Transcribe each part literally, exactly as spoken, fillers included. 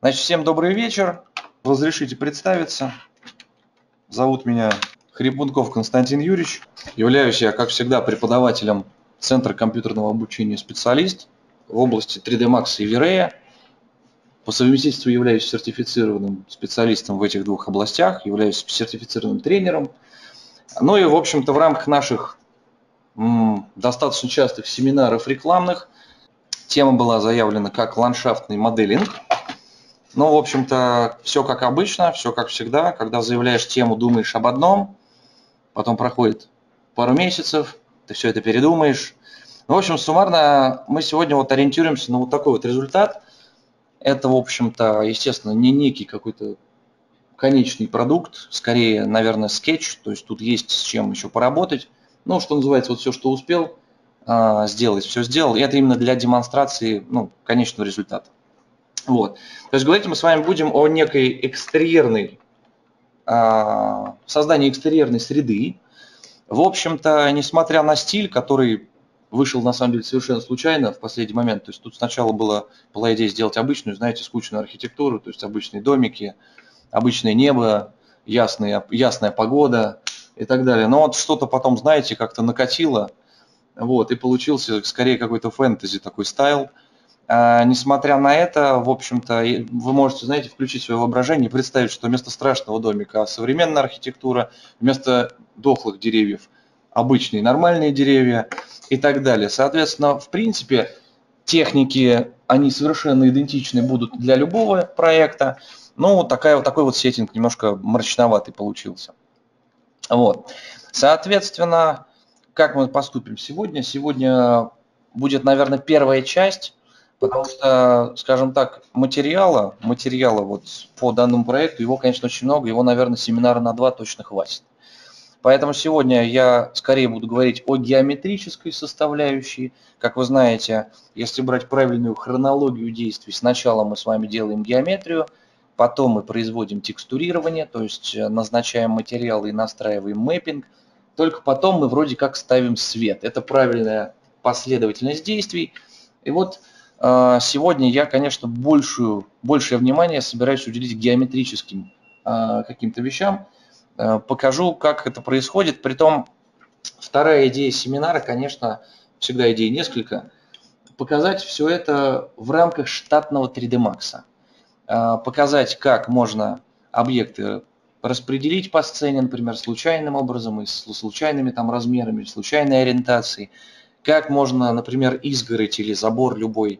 Значит, всем добрый вечер. Разрешите представиться. Зовут меня Хрипунков Константин Юрьевич. Являюсь я, как всегда, преподавателем Центра компьютерного обучения специалист в области три дэ Max и V-Ray. По совместительству являюсь сертифицированным специалистом в этих двух областях, являюсь сертифицированным тренером. Ну и, в общем-то, в рамках наших м, достаточно частых семинаров рекламных тема была заявлена как ландшафтный моделинг. Ну, в общем-то, все как обычно, все как всегда. Когда заявляешь тему, думаешь об одном, потом проходит пару месяцев, ты все это передумаешь. Ну, в общем, суммарно мы сегодня вот ориентируемся на вот такой вот результат. Это, в общем-то, естественно, не некий какой-то конечный продукт, скорее, наверное, скетч, то есть тут есть с чем еще поработать. Ну, что называется, вот все, что успел а, сделать, все сделал. И это именно для демонстрации, ну, конечного результата. Вот. То есть говорить мы с вами будем о некой экстерьерной, а, создании экстерьерной среды. В общем-то, несмотря на стиль, который вышел на самом деле совершенно случайно в последний момент, то есть тут сначала была, была идея сделать обычную, знаете, скучную архитектуру, то есть обычные домики, обычное небо, ясная, ясная погода и так далее. Но вот что-то потом, знаете, как-то накатило, вот, и получился скорее какой-то фэнтези такой стайл. А, несмотря на это, в общем-то, вы можете, знаете, включить свое воображение и представить, что вместо страшного домика современная архитектура, вместо дохлых деревьев обычные нормальные деревья и так далее. Соответственно, в принципе, техники, они совершенно идентичны будут для любого проекта. Ну, вот такая, вот такой вот сеттинг немножко мрачноватый получился. Вот. Соответственно, как мы поступим сегодня? Сегодня будет, наверное, первая часть, потому что, скажем так, материала, материала вот по данному проекту, его, конечно, очень много, его, наверное, семинара на два точно хватит. Поэтому сегодня я скорее буду говорить о геометрической составляющей. Как вы знаете, если брать правильную хронологию действий, сначала мы с вами делаем геометрию, потом мы производим текстурирование, то есть назначаем материалы и настраиваем мэппинг. Только потом мы вроде как ставим свет. Это правильная последовательность действий. И вот э, сегодня я, конечно, большую, большее внимание собираюсь уделить геометрическим э, каким-то вещам. Э, покажу, как это происходит. Притом вторая идея семинара, конечно, всегда идей несколько. Показать все это в рамках штатного три дэ Max. Показать, как можно объекты распределить по сцене, например, случайным образом, и с случайными там размерами, случайной ориентацией. Как можно, например, изгородь или забор любой,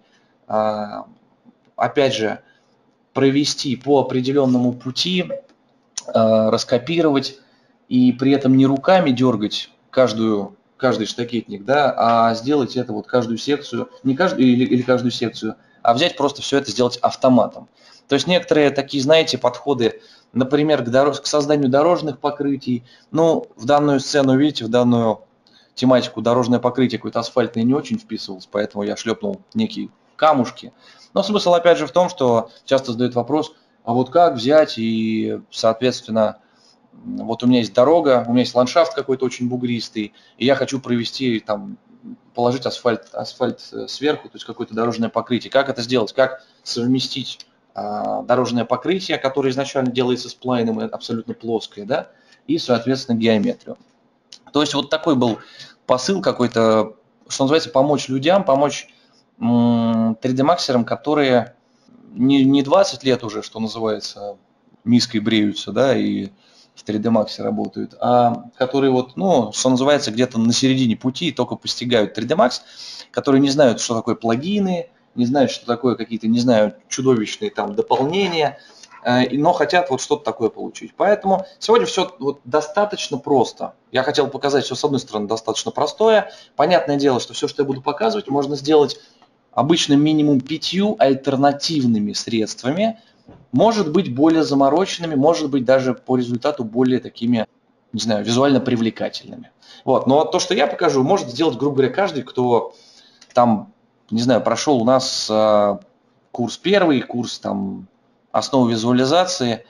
опять же, провести по определенному пути, раскопировать и при этом не руками дергать каждую, каждый штакетник, да, а сделать это вот каждую секцию, не каждую или, или каждую секцию, а взять просто все это сделать автоматом. То есть некоторые такие, знаете, подходы, например, к, дорож... к созданию дорожных покрытий. Ну, в данную сцену, видите, в данную тематику дорожное покрытие какое-то асфальтное не очень вписывалось, поэтому я шлепнул некие камушки. Но смысл, опять же, в том, что часто задают вопрос, а вот как взять и, соответственно, вот у меня есть дорога, у меня есть ландшафт какой-то очень бугристый, и я хочу провести там, положить асфальт, асфальт сверху, то есть какое-то дорожное покрытие. Как это сделать? Как совместить а, дорожное покрытие, которое изначально делается сплайном, абсолютно плоское, да, и, соответственно, геометрию. То есть вот такой был посыл какой-то, что называется, помочь людям, помочь м, три дэ Max'ерам, которые не, не двадцать лет уже, что называется, миской бреются, да, и в три дэ Max работают, а которые вот, ну, что называется, где-то на середине пути и только постигают три дэ Max, которые не знают, что такое плагины, не знают, что такое какие-то, не знаю, чудовищные там дополнения, но хотят вот что-то такое получить. Поэтому сегодня все вот достаточно просто. Я хотел показать все, с одной стороны, достаточно простое. Понятное дело, что все, что я буду показывать, можно сделать обычно минимум пятью альтернативными средствами, может быть более замороченными, может быть даже по результату более такими, не знаю, визуально привлекательными. Вот. Но то, что я покажу, может сделать, грубо говоря, каждый, кто там, не знаю, прошел у нас э, курс первый, курс там основы визуализации,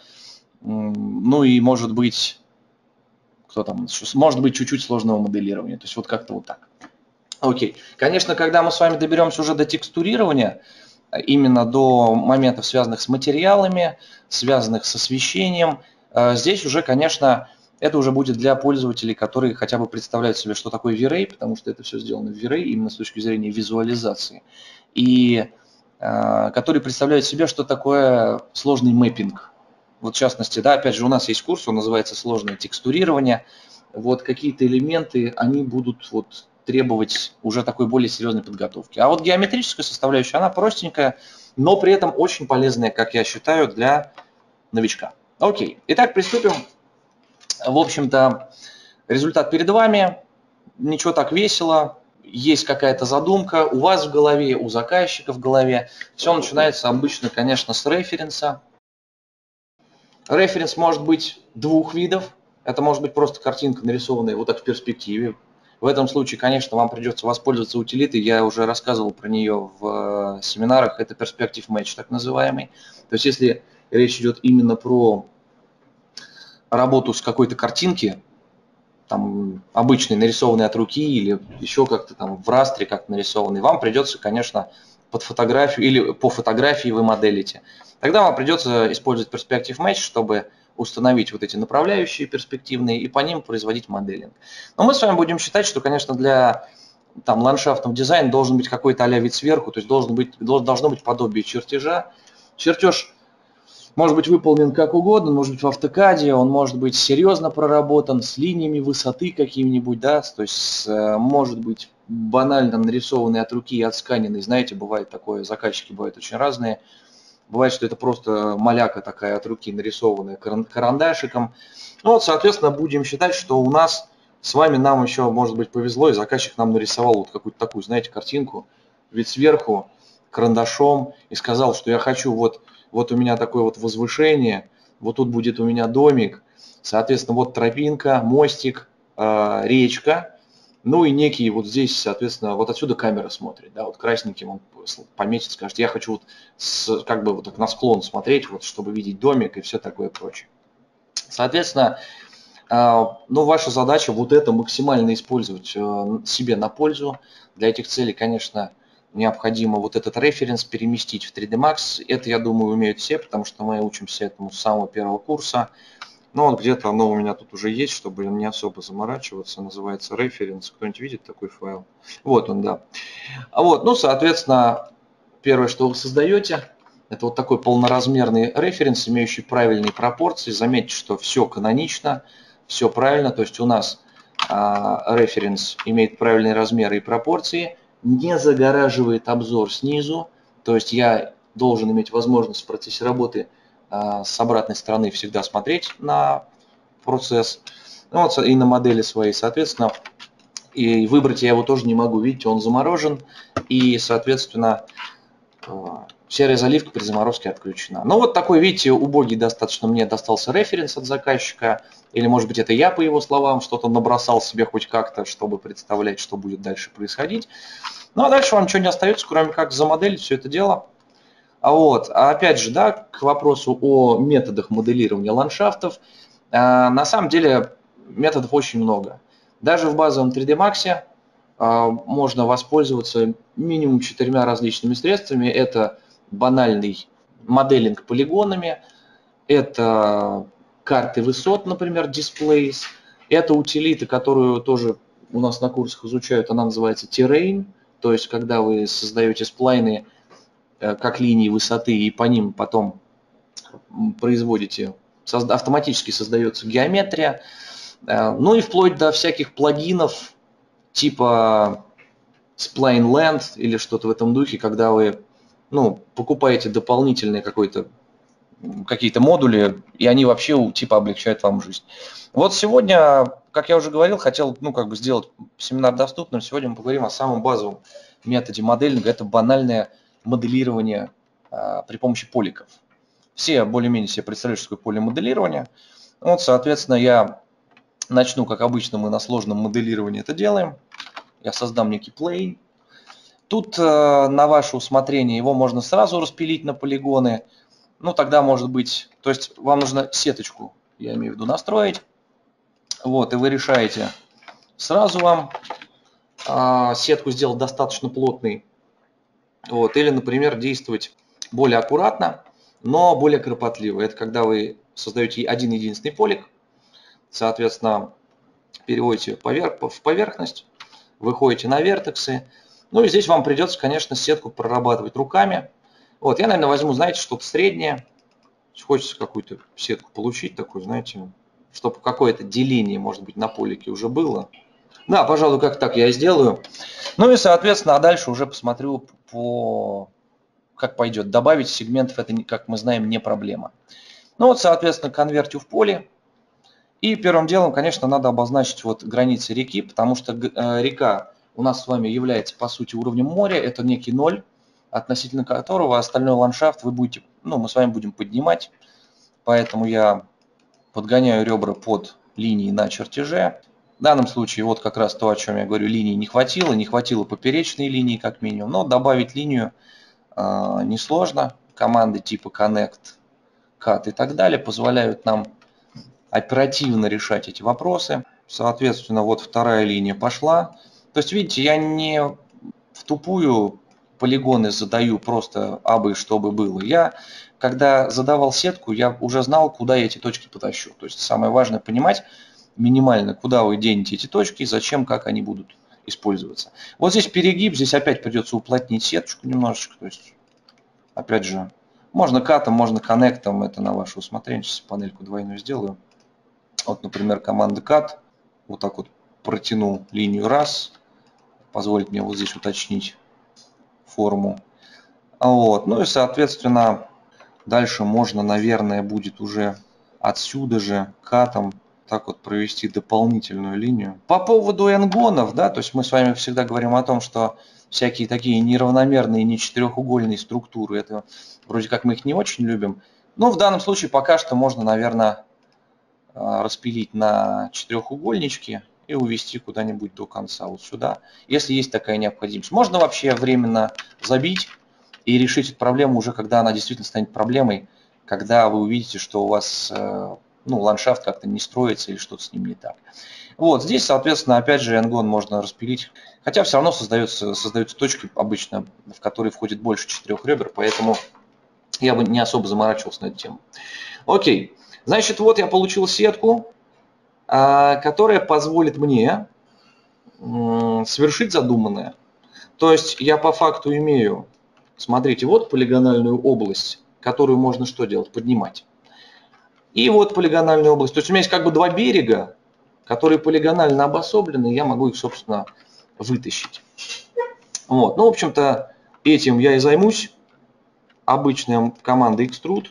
ну и может быть, кто там, может быть чуть-чуть сложного моделирования. То есть вот как-то вот так. Окей. Конечно, когда мы с вами доберемся уже до текстурирования, именно до моментов, связанных с материалами, связанных с освещением. Здесь уже, конечно, это уже будет для пользователей, которые хотя бы представляют себе, что такое V-Ray, потому что это все сделано в V-Ray именно с точки зрения визуализации. И э, которые представляют себе, что такое сложный мэппинг. Вот в частности, да, опять же, у нас есть курс, он называется «Сложное текстурирование». Вот какие-то элементы, они будут вот требовать уже такой более серьезной подготовки. А вот геометрическая составляющая, она простенькая, но при этом очень полезная, как я считаю, для новичка. Окей, итак, приступим. В общем-то, результат перед вами. Ничего так весело. Есть какая-то задумка у вас в голове, у заказчика в голове. Все начинается обычно, конечно, с референса. Референс может быть двух видов. Это может быть просто картинка, нарисованная вот так в перспективе. В этом случае, конечно, вам придется воспользоваться утилитой. Я уже рассказывал про нее в семинарах. Это Perspective Match, так называемый. То есть, если речь идет именно про работу с какой-то картинки, там, обычный, нарисованный от руки или еще как-то там в растре как нарисованный, вам придется, конечно, под фотографию или по фотографии вы моделите. Тогда вам придется использовать Perspective Match, чтобы установить вот эти направляющие перспективные и по ним производить моделинг. Но мы с вами будем считать, что, конечно, для там, ландшафтного дизайна должен быть какой-то а-ля вид сверху, то есть должен быть, должно быть подобие чертежа. Чертеж может быть выполнен как угодно, может быть в автокаде, он может быть серьезно проработан, с линиями высоты какими-нибудь, да, то есть может быть банально нарисованный от руки и отсканенный, знаете, бывает такое, заказчики бывают очень разные, бывает, что это просто маляка такая от руки нарисованная карандашиком. Ну вот, соответственно, будем считать, что у нас с вами, нам еще, может быть, повезло, и заказчик нам нарисовал вот какую-то такую, знаете, картинку, вид сверху, карандашом, и сказал, что я хочу вот Вот у меня такое вот возвышение, вот тут будет у меня домик, соответственно, вот тропинка, мостик, э, речка, ну и некий вот здесь, соответственно, вот отсюда камера смотрит, да, вот красненьким он пометит, скажет, я хочу вот с, как бы вот так на склон смотреть, вот чтобы видеть домик и все такое прочее. Соответственно, э, ну, ваша задача вот это максимально использовать э, себе на пользу. Для этих целей, конечно, необходимо вот этот референс переместить в три дэ Max. Это, я думаю, умеют все, потому что мы учимся этому с самого первого курса. Но вот где-то оно у меня тут уже есть, чтобы не особо заморачиваться. Называется референс. Кто-нибудь видит такой файл? Вот он, да. А вот, ну, соответственно, первое, что вы создаете, это вот такой полноразмерный референс, имеющий правильные пропорции. Заметьте, что все канонично, все правильно. То есть у нас а, референс имеет правильные размеры и пропорции, не загораживает обзор снизу, то есть я должен иметь возможность в процессе работы а, с обратной стороны всегда смотреть на процесс, ну, вот, и на модели своей, соответственно, и выбрать я его тоже не могу, видите, он заморожен, и, соответственно, серая заливка при заморозке отключена. Ну вот такой, видите, убогий достаточно мне достался референс от заказчика, или может быть это я по его словам что-то набросал себе хоть как-то, чтобы представлять, что будет дальше происходить. Ну а дальше вам ничего не остается, кроме как замоделить все это дело. А вот, а опять же, да, к вопросу о методах моделирования ландшафтов, на самом деле методов очень много. Даже в базовом три дэ Max можно воспользоваться минимум четырьмя различными средствами. Это банальный моделинг полигонами, это карты высот, например, displays, это утилита, которую тоже у нас на курсах изучают, она называется terrain, то есть когда вы создаете сплайны как линии высоты и по ним потом производите, автоматически создается геометрия, ну и вплоть до всяких плагинов типа Spline Land или что-то в этом духе, когда вы ну, покупаете дополнительные какой-то какие-то модули, и они вообще типа облегчают вам жизнь. Вот сегодня, как я уже говорил, хотел ну, как бы сделать семинар доступным. Сегодня мы поговорим о самом базовом методе моделинга. Это банальное моделирование а, при помощи поликов. Все более-менее себе представляют, что такое полимоделирование. Вот, соответственно, я начну, как обычно, мы на сложном моделировании это делаем. Я создам некий plane. Тут э, на ваше усмотрение его можно сразу распилить на полигоны. Ну, тогда может быть, то есть вам нужно сеточку, я имею в виду, настроить. Вот, и вы решаете, сразу вам э, сетку сделать достаточно плотной Вот. Или, например, действовать более аккуратно, но более кропотливо. Это когда вы создаете один единственный полик, соответственно, переводите в поверхность, выходите на вертексы. Ну и здесь вам придется, конечно, сетку прорабатывать руками. Вот, я, наверное, возьму, знаете, что-то среднее. Хочется какую-то сетку получить, такую, знаете, чтобы какое-то деление, может быть, на полике уже было. Да, пожалуй, как так я и сделаю. Ну и, соответственно, а дальше уже посмотрю, по... как пойдет. Добавить сегментов, это, как мы знаем, не проблема. Ну вот, соответственно, конвертю в поле. И первым делом, конечно, надо обозначить вот границы реки, потому что река у нас с вами является, по сути, уровнем моря. Это некий ноль, относительно которого остальной ландшафт вы будете, ну, мы с вами будем поднимать. Поэтому я подгоняю ребра под линии на чертеже. В данном случае вот как раз то, о чем я говорю, линии не хватило. Не хватило поперечной линии как минимум. Но добавить линию э, несложно. Команды типа connect, cut и так далее позволяют нам оперативно решать эти вопросы. Соответственно, вот вторая линия пошла. То есть, видите, я не в тупую полигоны задаю просто абы чтобы было. Я, когда задавал сетку, я уже знал, куда я эти точки потащу. То есть, самое важное понимать минимально, куда вы денете эти точки, зачем, как они будут использоваться. Вот здесь перегиб, здесь опять придется уплотнить сеточку немножечко. То есть, опять же, можно катом, можно коннектом, это на ваше усмотрение. Сейчас панельку двойную сделаю. Вот, например, команда cut. Вот так вот протянул линию раз. Позволит мне вот здесь уточнить форму. Вот. Ну и, соответственно, дальше можно, наверное, будет уже отсюда же катом так вот провести дополнительную линию. По поводу энгонов, да, то есть мы с вами всегда говорим о том, что всякие такие неравномерные, не четырехугольные структуры, это вроде как мы их не очень любим. Но в данном случае пока что можно, наверное, распилить на четырехугольнички и увести куда-нибудь до конца, вот сюда, если есть такая необходимость. Можно вообще временно забить и решить эту проблему уже, когда она действительно станет проблемой, когда вы увидите, что у вас ну, ландшафт как-то не строится или что-то с ним не так. Вот здесь, соответственно, опять же, энгон можно распилить, хотя все равно создается, создаются точки обычно, в которые входит больше четырех ребер, поэтому я бы не особо заморачивался на эту тему. Окей. Значит, вот я получил сетку, которая позволит мне совершить задуманное. То есть я по факту имею, смотрите, вот полигональную область, которую можно что делать? Поднимать. И вот полигональная область. То есть у меня есть как бы два берега, которые полигонально обособлены, и я могу их, собственно, вытащить. Вот. Ну, в общем-то, этим я и займусь. Обычная команда extrude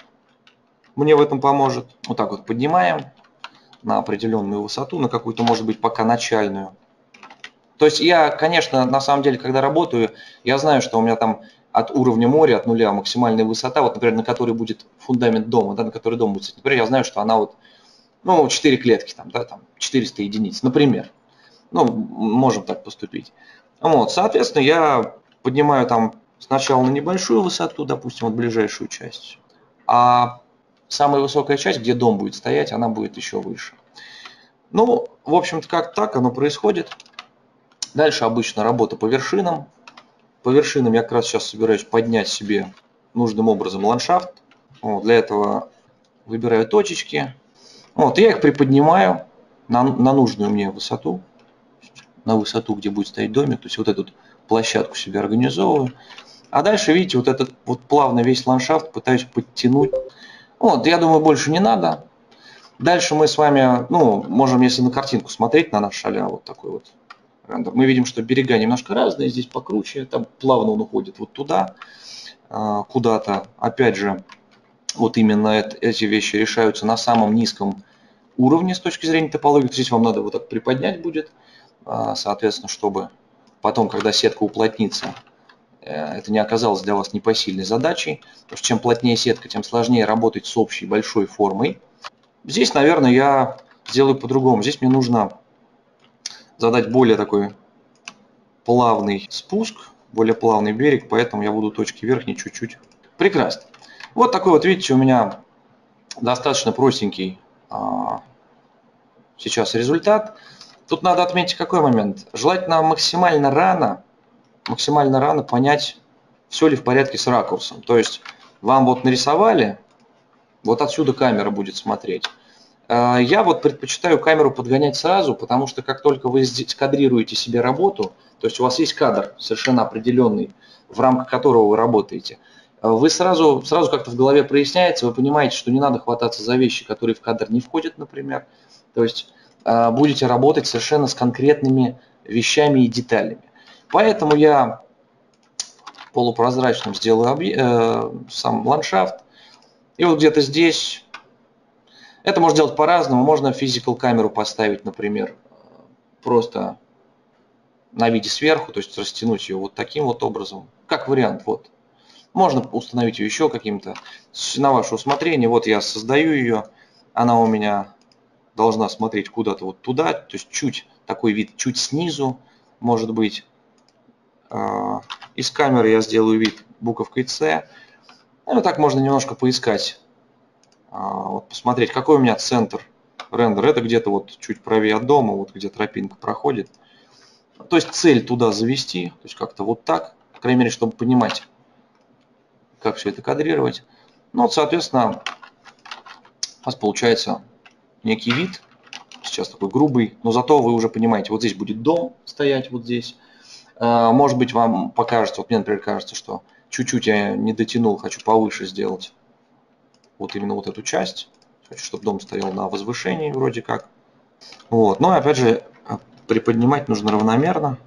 мне в этом поможет. Вот так вот поднимаем на определенную высоту, на какую-то, может быть, пока начальную. То есть я, конечно, на самом деле, когда работаю, я знаю, что у меня там от уровня моря, от нуля максимальная высота, вот, например, на которой будет фундамент дома, да, на который дом будет. Например, я знаю, что она вот, ну, четыре клетки, там, да, там, четыреста единиц, например. Ну, можем так поступить. Вот, соответственно, я поднимаю там сначала на небольшую высоту, допустим, вот ближайшую часть, а самая высокая часть, где дом будет стоять, она будет еще выше. Ну, в общем-то, как так оно происходит. Дальше обычно работа по вершинам. По вершинам я как раз сейчас собираюсь поднять себе нужным образом ландшафт. Вот, для этого выбираю точечки. Вот, и я их приподнимаю на, на нужную мне высоту. На высоту, где будет стоять домик. То есть вот эту площадку себе организовываю. А дальше, видите, вот этот вот плавно весь ландшафт пытаюсь подтянуть. Вот, я думаю, больше не надо. Дальше мы с вами, ну, можем, если на картинку смотреть, на наш шаля, вот такой вот рендер, мы видим, что берега немножко разные, здесь покруче, там плавно он уходит вот туда, куда-то. Опять же, вот именно это, эти вещи решаются на самом низком уровне с точки зрения топологии. Здесь вам надо вот так приподнять будет, соответственно, чтобы потом, когда сетка уплотнится, это не оказалось для вас непосильной задачей. Потому что чем плотнее сетка, тем сложнее работать с общей большой формой. Здесь, наверное, я сделаю по-другому. Здесь мне нужно задать более такой плавный спуск, более плавный берег, поэтому я буду точки верхней чуть-чуть. Прекрасно. Вот такой вот, видите, у меня достаточно простенький а, сейчас результат. Тут надо отметить какой момент. Желательно максимально рано, максимально рано понять, все ли в порядке с ракурсом. То есть вам вот нарисовали, вот отсюда камера будет смотреть. Я вот предпочитаю камеру подгонять сразу, потому что как только вы здесь кадрируете себе работу, то есть у вас есть кадр совершенно определенный, в рамках которого вы работаете, вы сразу, сразу как-то в голове проясняется, вы понимаете, что не надо хвататься за вещи, которые в кадр не входят, например. То есть будете работать совершенно с конкретными вещами и деталями. Поэтому я полупрозрачным сделаю объ... э, сам ландшафт. И вот где-то здесь, это можно делать по-разному, можно физикал камеру поставить, например, просто на виде сверху, то есть растянуть ее вот таким вот образом, как вариант, вот. Можно установить ее еще каким-то, на ваше усмотрение. Вот я создаю ее, она у меня должна смотреть куда-то вот туда, то есть чуть, такой вид чуть снизу, может быть. Из камеры я сделаю вид буковкой С. Ну, так можно немножко поискать, вот посмотреть, какой у меня центр рендер. Это где-то вот чуть правее от дома, вот где тропинка проходит. То есть цель туда завести, то есть как-то вот так, по крайней мере, чтобы понимать, как все это кадрировать. Ну, вот, соответственно, у вас получается некий вид, сейчас такой грубый, но зато вы уже понимаете, вот здесь будет дом стоять, вот здесь. Может быть, вам покажется, вот мне, например, кажется, что чуть-чуть я не дотянул, хочу повыше сделать вот именно вот эту часть. Хочу, чтобы дом стоял на возвышении вроде как. Вот. Но опять же, приподнимать нужно равномерно.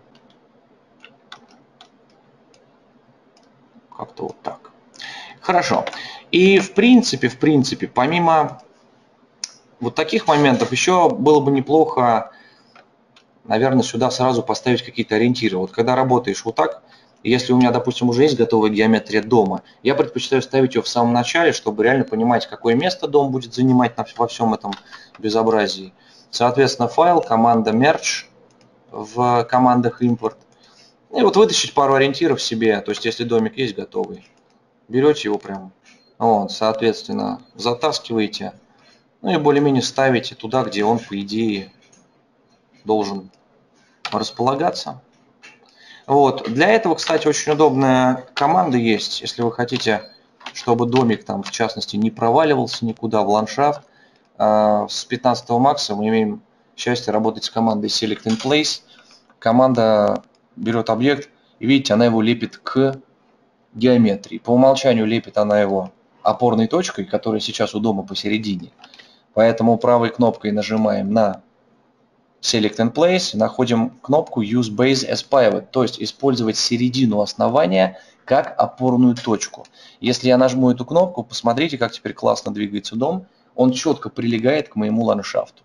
Как-то вот так. Хорошо. И в принципе, в принципе, помимо вот таких моментов, еще было бы неплохо, наверное, сюда сразу поставить какие-то ориентиры. Вот когда работаешь вот так, если у меня, допустим, уже есть готовая геометрия дома, я предпочитаю ставить ее в самом начале, чтобы реально понимать, какое место дом будет занимать во всем этом безобразии. Соответственно, файл, команда merge в командах import. И вот вытащить пару ориентиров себе, то есть если домик есть готовый, берете его прям, вот, соответственно, затаскиваете, ну и более-менее ставите туда, где он, по идее, должен располагаться. Вот. Для этого, кстати, очень удобная команда есть, если вы хотите, чтобы домик там, в частности, не проваливался никуда в ландшафт. С пятнадцатого макса мы имеем счастье работать с командой Select in Place. Команда берет объект, и видите, она его лепит к геометрии. По умолчанию лепит она его опорной точкой, которая сейчас у дома посередине. Поэтому правой кнопкой нажимаем на Select in Place, находим кнопку Use Base as Pivot, то есть использовать середину основания как опорную точку. Если я нажму эту кнопку, посмотрите, как теперь классно двигается дом. Он четко прилегает к моему ландшафту.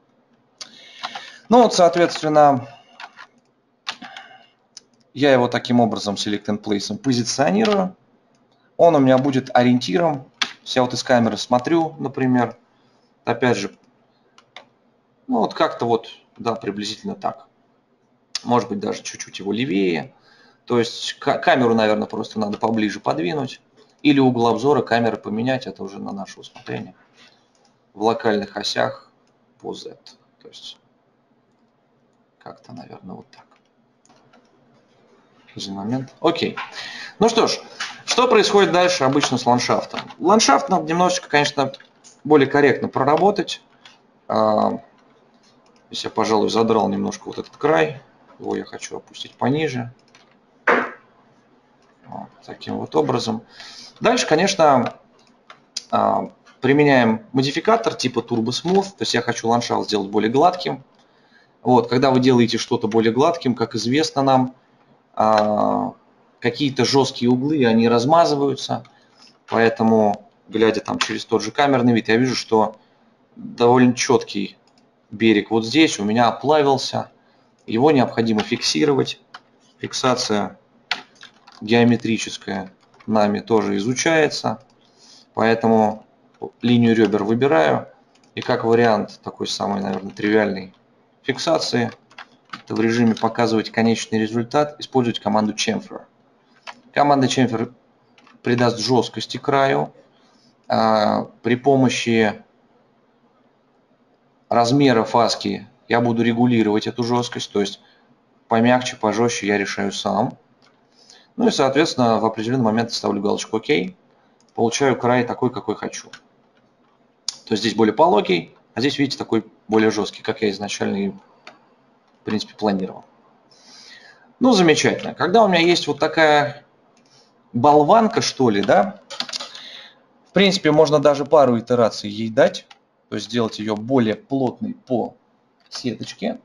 Ну вот, соответственно, я его таким образом Select in Place позиционирую. Он у меня будет ориентиром. Я вот из камеры смотрю, например, опять же, ну вот как-то вот, да, приблизительно так. Может быть, даже чуть-чуть его левее. То есть камеру, наверное, просто надо поближе подвинуть. Или угол обзора камеры поменять, это уже на наше усмотрение. В локальных осях по Z. То есть как-то, наверное, вот так. За момент. Окей. Ну что ж, что происходит дальше обычно с ландшафтом? Ландшафт надо немножечко, конечно, более корректно проработать. Здесь я, пожалуй, задрал немножко вот этот край. Его я хочу опустить пониже. Вот, таким вот образом. Дальше, конечно, применяем модификатор типа Turbo Smooth. То есть я хочу ландшафт сделать более гладким. Вот, когда вы делаете что-то более гладким, как известно нам, какие-то жесткие углы, они размазываются. Поэтому, глядя там через тот же камерный вид, я вижу, что довольно четкий берег вот здесь у меня оплавился. Его необходимо фиксировать. Фиксация геометрическая нами тоже изучается. Поэтому линию ребер выбираю. И как вариант такой самой, наверное, тривиальной фиксации, это в режиме показывать конечный результат, использовать команду chamfer. Команда chamfer придаст жесткости краю. При помощи размера фаски я буду регулировать эту жесткость, то есть помягче, пожестче я решаю сам. Ну и, соответственно, в определенный момент ставлю галочку ОК, получаю край такой, какой хочу. То есть здесь более пологий, а здесь, видите, такой более жесткий, как я изначально и, в принципе, планировал. Ну, замечательно. Когда у меня есть вот такая болванка, что ли, да, в принципе, можно даже пару итераций ей дать, то есть сделать ее более плотной по сеточке.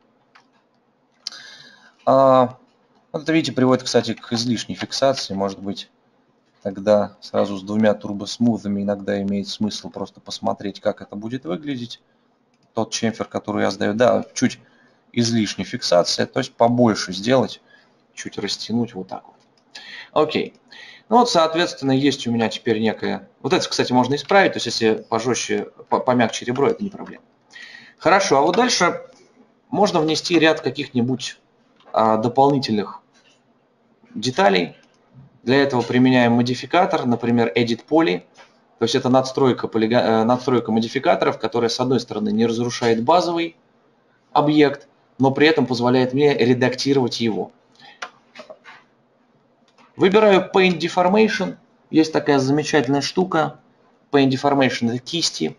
А, вот это, видите, приводит, кстати, к излишней фиксации. Может быть, тогда сразу с двумя турбосмувами иногда имеет смысл просто посмотреть, как это будет выглядеть. Тот чемфер, который я сдаю, да, чуть излишняя фиксация, то есть побольше сделать, чуть растянуть вот так вот. Окей. Ну вот, соответственно, есть у меня теперь некое... Вот это, кстати, можно исправить, то есть если пожестче, помягче ребро, это не проблема. Хорошо, а вот дальше можно внести ряд каких-нибудь а, дополнительных деталей. Для этого применяем модификатор, например, Edit Poly. То есть это надстройка, полига... надстройка модификаторов, которая, с одной стороны, не разрушает базовый объект, но при этом позволяет мне редактировать его. Выбираю Paint Deformation. Есть такая замечательная штука. Paint Deformation – это кисти.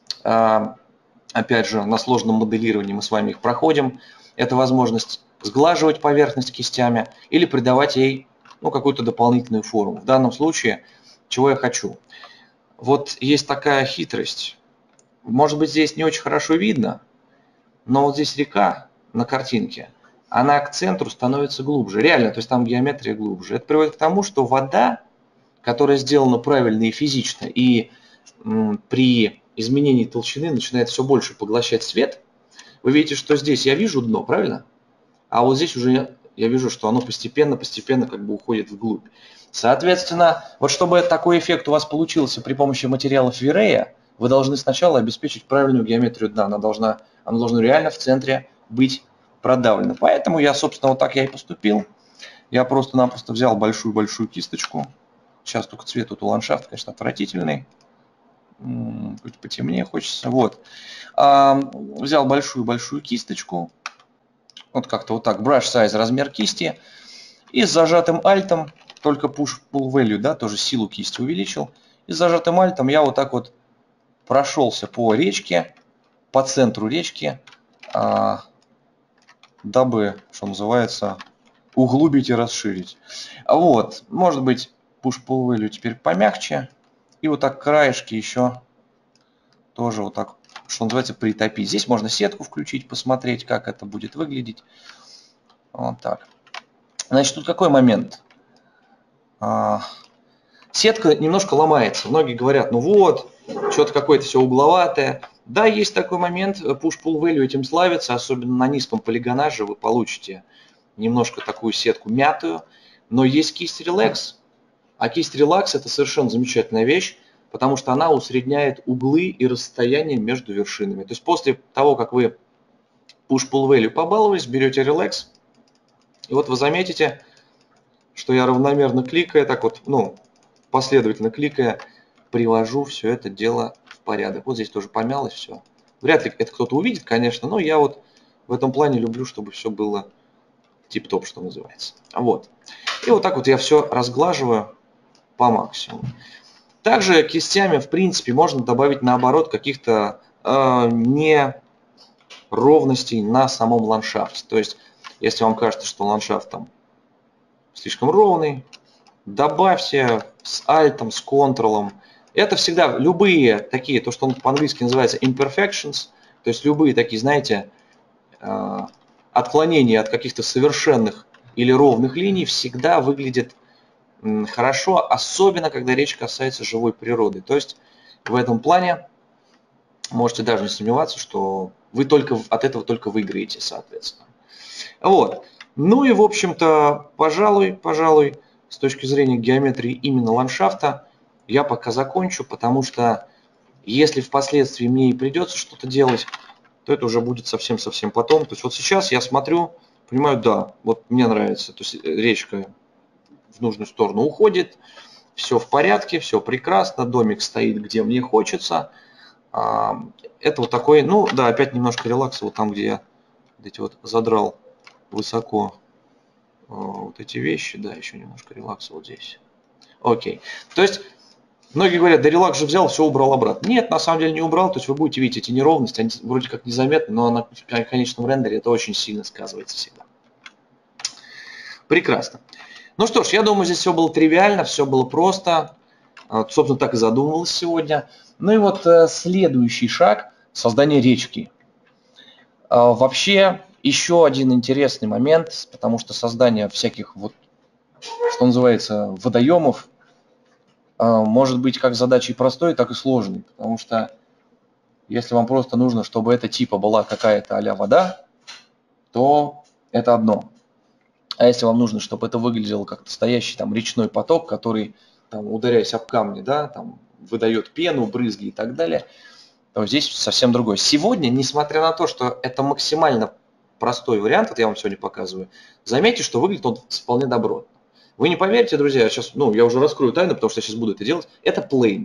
Опять же, на сложном моделировании мы с вами их проходим. Это возможность сглаживать поверхность кистями или придавать ей ну, какую-то дополнительную форму. В данном случае, чего я хочу. Вот есть такая хитрость. Может быть, здесь не очень хорошо видно, но вот здесь река на картинке, она к центру становится глубже. Реально, то есть там геометрия глубже. Это приводит к тому, что вода, которая сделана правильно и физично, и м, при изменении толщины начинает все больше поглощать свет. Вы видите, что здесь я вижу дно, правильно? А вот здесь уже я вижу, что оно постепенно-постепенно как бы уходит вглубь. Соответственно, вот чтобы такой эффект у вас получился при помощи материалов Вирея, вы должны сначала обеспечить правильную геометрию дна. Она должна, она должна реально в центре быть продавлена. Поэтому я, собственно, вот так я и поступил. Я просто-напросто взял большую-большую кисточку. Сейчас только цвет тут у ландшафта, конечно, отвратительный. Чуть потемнее хочется. Вот. А, взял большую-большую кисточку. Вот как-то вот так. Brush size, размер кисти. И с зажатым альтом, только push pull value, да, тоже силу кисти увеличил. И с зажатым альтом я вот так вот прошелся по речке, по центру речки, а, дабы, что называется, углубить и расширить. Вот, может быть, push pull value теперь помягче. И вот так краешки еще тоже вот так, что называется, притопить. Здесь можно сетку включить, посмотреть, как это будет выглядеть. Вот так. Значит, тут какой момент? А, сетка немножко ломается. Многие говорят, ну вот, что-то какое-то все угловатое. Да, есть такой момент. Push-pull value этим славится. Особенно на низком полигонаже вы получите немножко такую сетку мятую. Но есть кисть Relax. А кисть Relax это совершенно замечательная вещь, потому что она усредняет углы и расстояние между вершинами. То есть после того, как вы push-pull value побаловались, берете Relax, и вот вы заметите, что я равномерно кликая, так вот, ну, последовательно кликая, привожу все это дело в порядок. Вот здесь тоже помялось все. Вряд ли это кто-то увидит, конечно, но я вот в этом плане люблю, чтобы все было тип-топ, что называется. Вот. И вот так вот я все разглаживаю по максимуму. Также кистями, в принципе, можно добавить наоборот каких-то э, неровностей на самом ландшафте. То есть, если вам кажется, что ландшафт там слишком ровный, добавьте с альтом, с контролом. Это всегда любые такие, то, что он по-английски называется imperfections, то есть любые такие, знаете, э, отклонения от каких-то совершенных или ровных линий всегда выглядят хорошо, особенно когда речь касается живой природы. То есть в этом плане можете даже не сомневаться, что вы только от этого только выиграете, соответственно. Вот. Ну и в общем-то, пожалуй, пожалуй, с точки зрения геометрии именно ландшафта, я пока закончу, потому что если впоследствии мне и придется что-то делать, то это уже будет совсем-совсем потом. То есть вот сейчас я смотрю, понимаю, да, вот мне нравится, то есть речка в нужную сторону уходит, все в порядке, все прекрасно, домик стоит, где мне хочется. Это вот такой, ну да, опять немножко релакса, вот там, где я вот эти вот задрал высоко вот эти вещи, да, еще немножко релакса вот здесь. Окей. То есть, многие говорят, да релакс же взял, все убрал обратно. Нет, на самом деле не убрал, то есть вы будете видеть эти неровности, они вроде как незаметны, но на конечном рендере это очень сильно сказывается всегда. Прекрасно. Ну что ж, я думаю, здесь все было тривиально, все было просто. Собственно, так и задумывалось сегодня. Ну и вот следующий шаг – создание речки. Вообще, еще один интересный момент, потому что создание всяких, вот, что называется, водоемов, может быть как задачей простой, так и сложной. Потому что если вам просто нужно, чтобы эта типа была какая-то а-ля вода, то это одно. А если вам нужно, чтобы это выглядело как настоящий там речной поток, который, там, ударяясь об камни, да, там, выдает пену, брызги и так далее, то здесь совсем другое. Сегодня, несмотря на то, что это максимально простой вариант, это я вам сегодня показываю, заметьте, что выглядит он вполне добротно. Вы не поверите, друзья, сейчас, ну, я уже раскрою тайну, потому что я сейчас буду это делать. Это plane.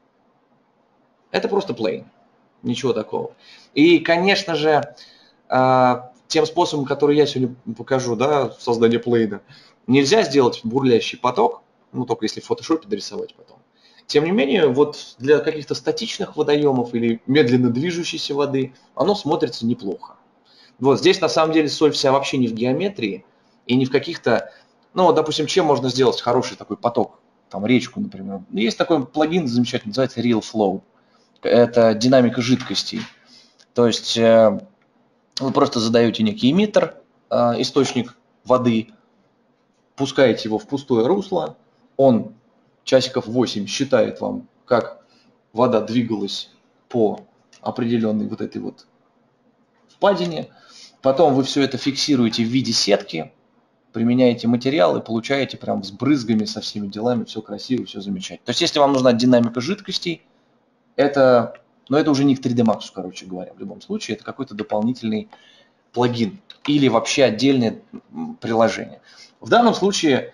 Это просто plane. Ничего такого. И, конечно же, тем способом, который я сегодня покажу, да, создание плейна, нельзя сделать бурлящий поток, ну, только если в фотошопе дорисовать потом. Тем не менее, вот для каких-то статичных водоемов или медленно движущейся воды оно смотрится неплохо. Вот здесь на самом деле соль вся вообще не в геометрии и не в каких-то, ну, допустим, чем можно сделать хороший такой поток, там речку, например. Есть такой плагин замечательный, называется Real Flow. Это динамика жидкостей. То есть вы просто задаете некий эмиттер, источник воды, пускаете его в пустое русло, он часиков восемь считает вам, как вода двигалась по определенной вот этой вот впадине. Потом вы все это фиксируете в виде сетки, применяете материал и получаете прям с брызгами, со всеми делами, все красиво, все замечательно. То есть если вам нужна динамика жидкостей, это, ну, это уже не к три дэ Max, короче говоря, в любом случае, это какой-то дополнительный плагин или вообще отдельное приложение. В данном случае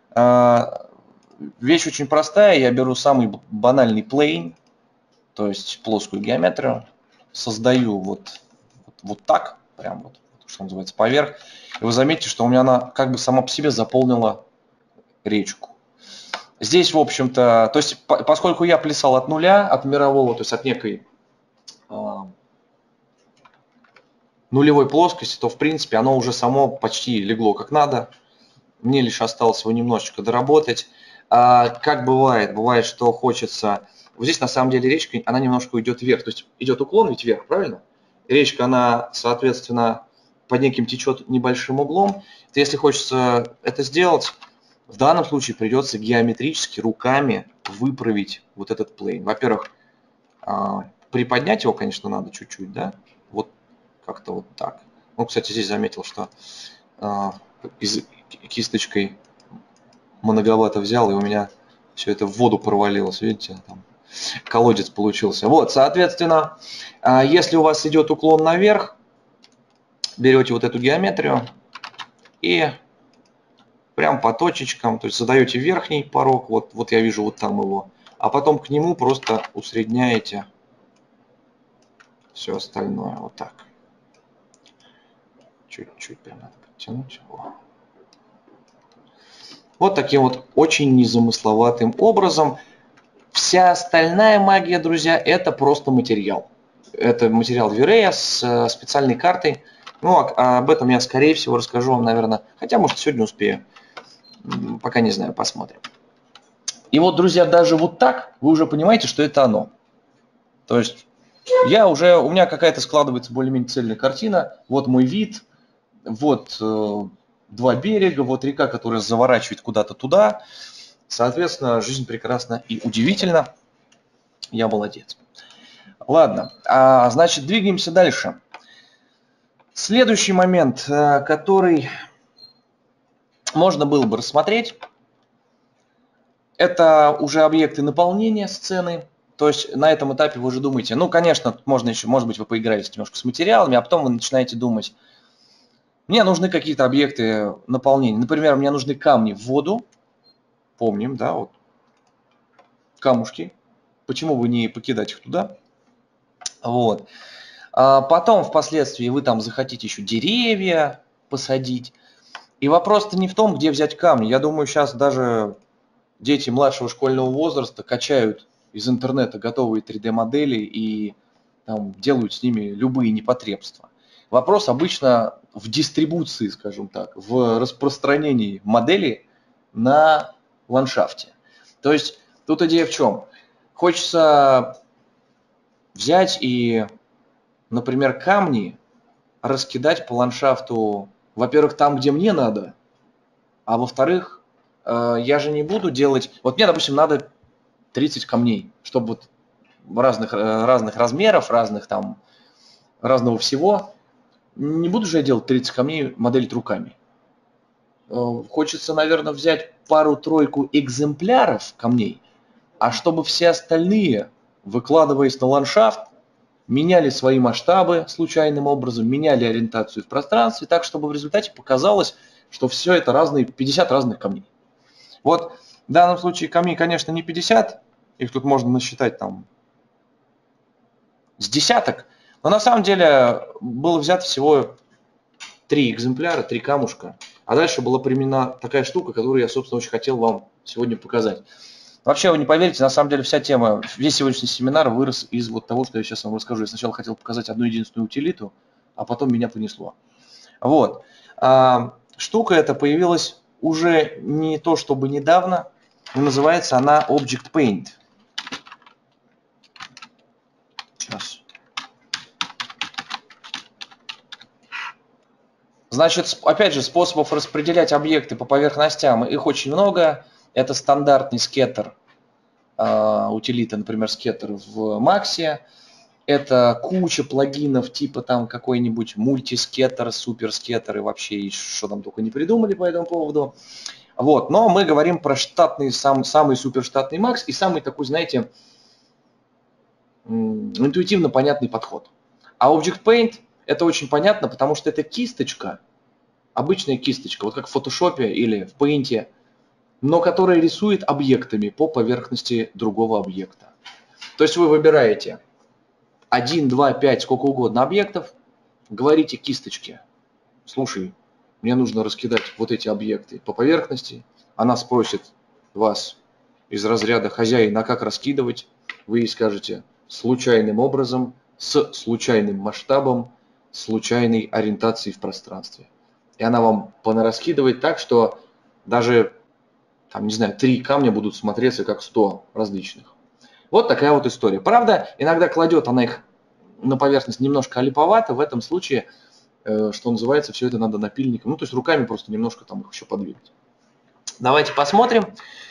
вещь очень простая. Я беру самый банальный plane, то есть плоскую геометрию, создаю вот, вот, вот так, прям вот, что называется, поверх. И вы заметите, что у меня она как бы сама по себе заполнила речку. Здесь, в общем-то, то есть по, поскольку я плясал от нуля, от мирового, то есть от некой э, нулевой плоскости, то в принципе оно уже само почти легло как надо. Мне лишь осталось его немножечко доработать. А, как бывает, бывает, что хочется... Вот здесь на самом деле речка, она немножко уйдет вверх. То есть идет уклон ведь вверх, правильно? Речка, она, соответственно, под неким течет небольшим углом. То если хочется это сделать, в данном случае придется геометрически руками выправить вот этот плейн. Во-первых, приподнять его, конечно, надо чуть-чуть, да? Вот как-то вот так. Ну, кстати, здесь заметил, что из кисточкой многовато взял, и у меня все это в воду провалилось, видите, там колодец получился. Вот, соответственно, если у вас идет уклон наверх, берете вот эту геометрию и прям по точечкам, то есть задаете верхний порог, вот, вот я вижу вот там его, а потом к нему просто усредняете все остальное, вот так. Чуть-чуть прям надо подтянуть. О. Вот таким вот очень незамысловатым образом. Вся остальная магия, друзья, это просто материал. Это материал V-Ray с специальной картой. Ну, а об этом я, скорее всего, расскажу вам, наверное, хотя, может, сегодня успею. Пока не знаю, посмотрим. И вот, друзья, даже вот так вы уже понимаете, что это оно. То есть я уже, у меня какая-то складывается более-менее цельная картина. Вот мой вид, вот э, два берега, вот река, которая заворачивает куда-то туда. Соответственно, жизнь прекрасна и удивительна. Я молодец. Ладно, а, значит, двигаемся дальше. Следующий момент, который можно было бы рассмотреть, это уже объекты наполнения сцены. То есть на этом этапе вы уже думаете, ну, конечно, можно еще, может быть, вы поигрались немножко с материалами, а потом вы начинаете думать, мне нужны какие-то объекты наполнения. Например, мне нужны камни в воду. Помним, да, вот камушки. Почему бы не покидать их туда? Вот. А потом, впоследствии, вы там захотите еще деревья посадить. И вопрос-то не в том, где взять камни. Я думаю, сейчас даже дети младшего школьного возраста качают из интернета готовые три дэ модели и там, делают с ними любые непотребства. Вопрос обычно в дистрибуции, скажем так, в распространении модели на ландшафте. То есть тут идея в чем? Хочется взять и, например, камни раскидать по ландшафту, во-первых, там, где мне надо, а во-вторых, я же не буду делать... Вот мне, допустим, надо тридцать камней, чтобы вот разных, разных размеров, разных там, разного всего. Не буду же я делать тридцать камней, моделить руками. Хочется, наверное, взять пару-тройку экземпляров камней, а чтобы все остальные, выкладываясь на ландшафт, меняли свои масштабы случайным образом, меняли ориентацию в пространстве, так, чтобы в результате показалось, что все это разные, пятьдесят разных камней. Вот в данном случае камней, конечно, не пятьдесят, их тут можно насчитать там с десяток, но на самом деле было взято всего три экземпляра, три камушка, а дальше была применена такая штука, которую я, собственно, очень хотел вам сегодня показать. Вообще, вы не поверите, на самом деле вся тема, весь сегодняшний семинар вырос из вот того, что я сейчас вам расскажу. Я сначала хотел показать одну единственную утилиту, а потом меня понесло. Вот. А, штука эта появилась уже не то чтобы недавно, но называется она Object Paint. Сейчас. Значит, опять же, способов распределять объекты по поверхностям, их очень много. Это стандартный скеттер, утилита, например, скеттер в Максе. Это куча плагинов типа там какой-нибудь мультискеттер, суперскеттер и вообще что там только не придумали по этому поводу. Вот, но мы говорим про штатный, сам, самый суперштатный Макс и самый такой, знаете, интуитивно понятный подход. А Object Paint это очень понятно, потому что это кисточка, обычная кисточка, вот как в Photoshop или в Paint, но которая рисует объектами по поверхности другого объекта. То есть вы выбираете один, два, пять, сколько угодно объектов, говорите кисточке: слушай, мне нужно раскидать вот эти объекты по поверхности. Она спросит вас из разряда хозяин, а как раскидывать? Вы ей скажете: случайным образом, с случайным масштабом, случайной ориентацией в пространстве. И она вам понараскидывает так, что даже, там, не знаю, три камня будут смотреться как сто различных. Вот такая вот история. Правда, иногда кладет она их на поверхность немножко олиповато. В этом случае, что называется, все это надо напильником. Ну, то есть руками просто немножко там их еще подвигать. Давайте посмотрим,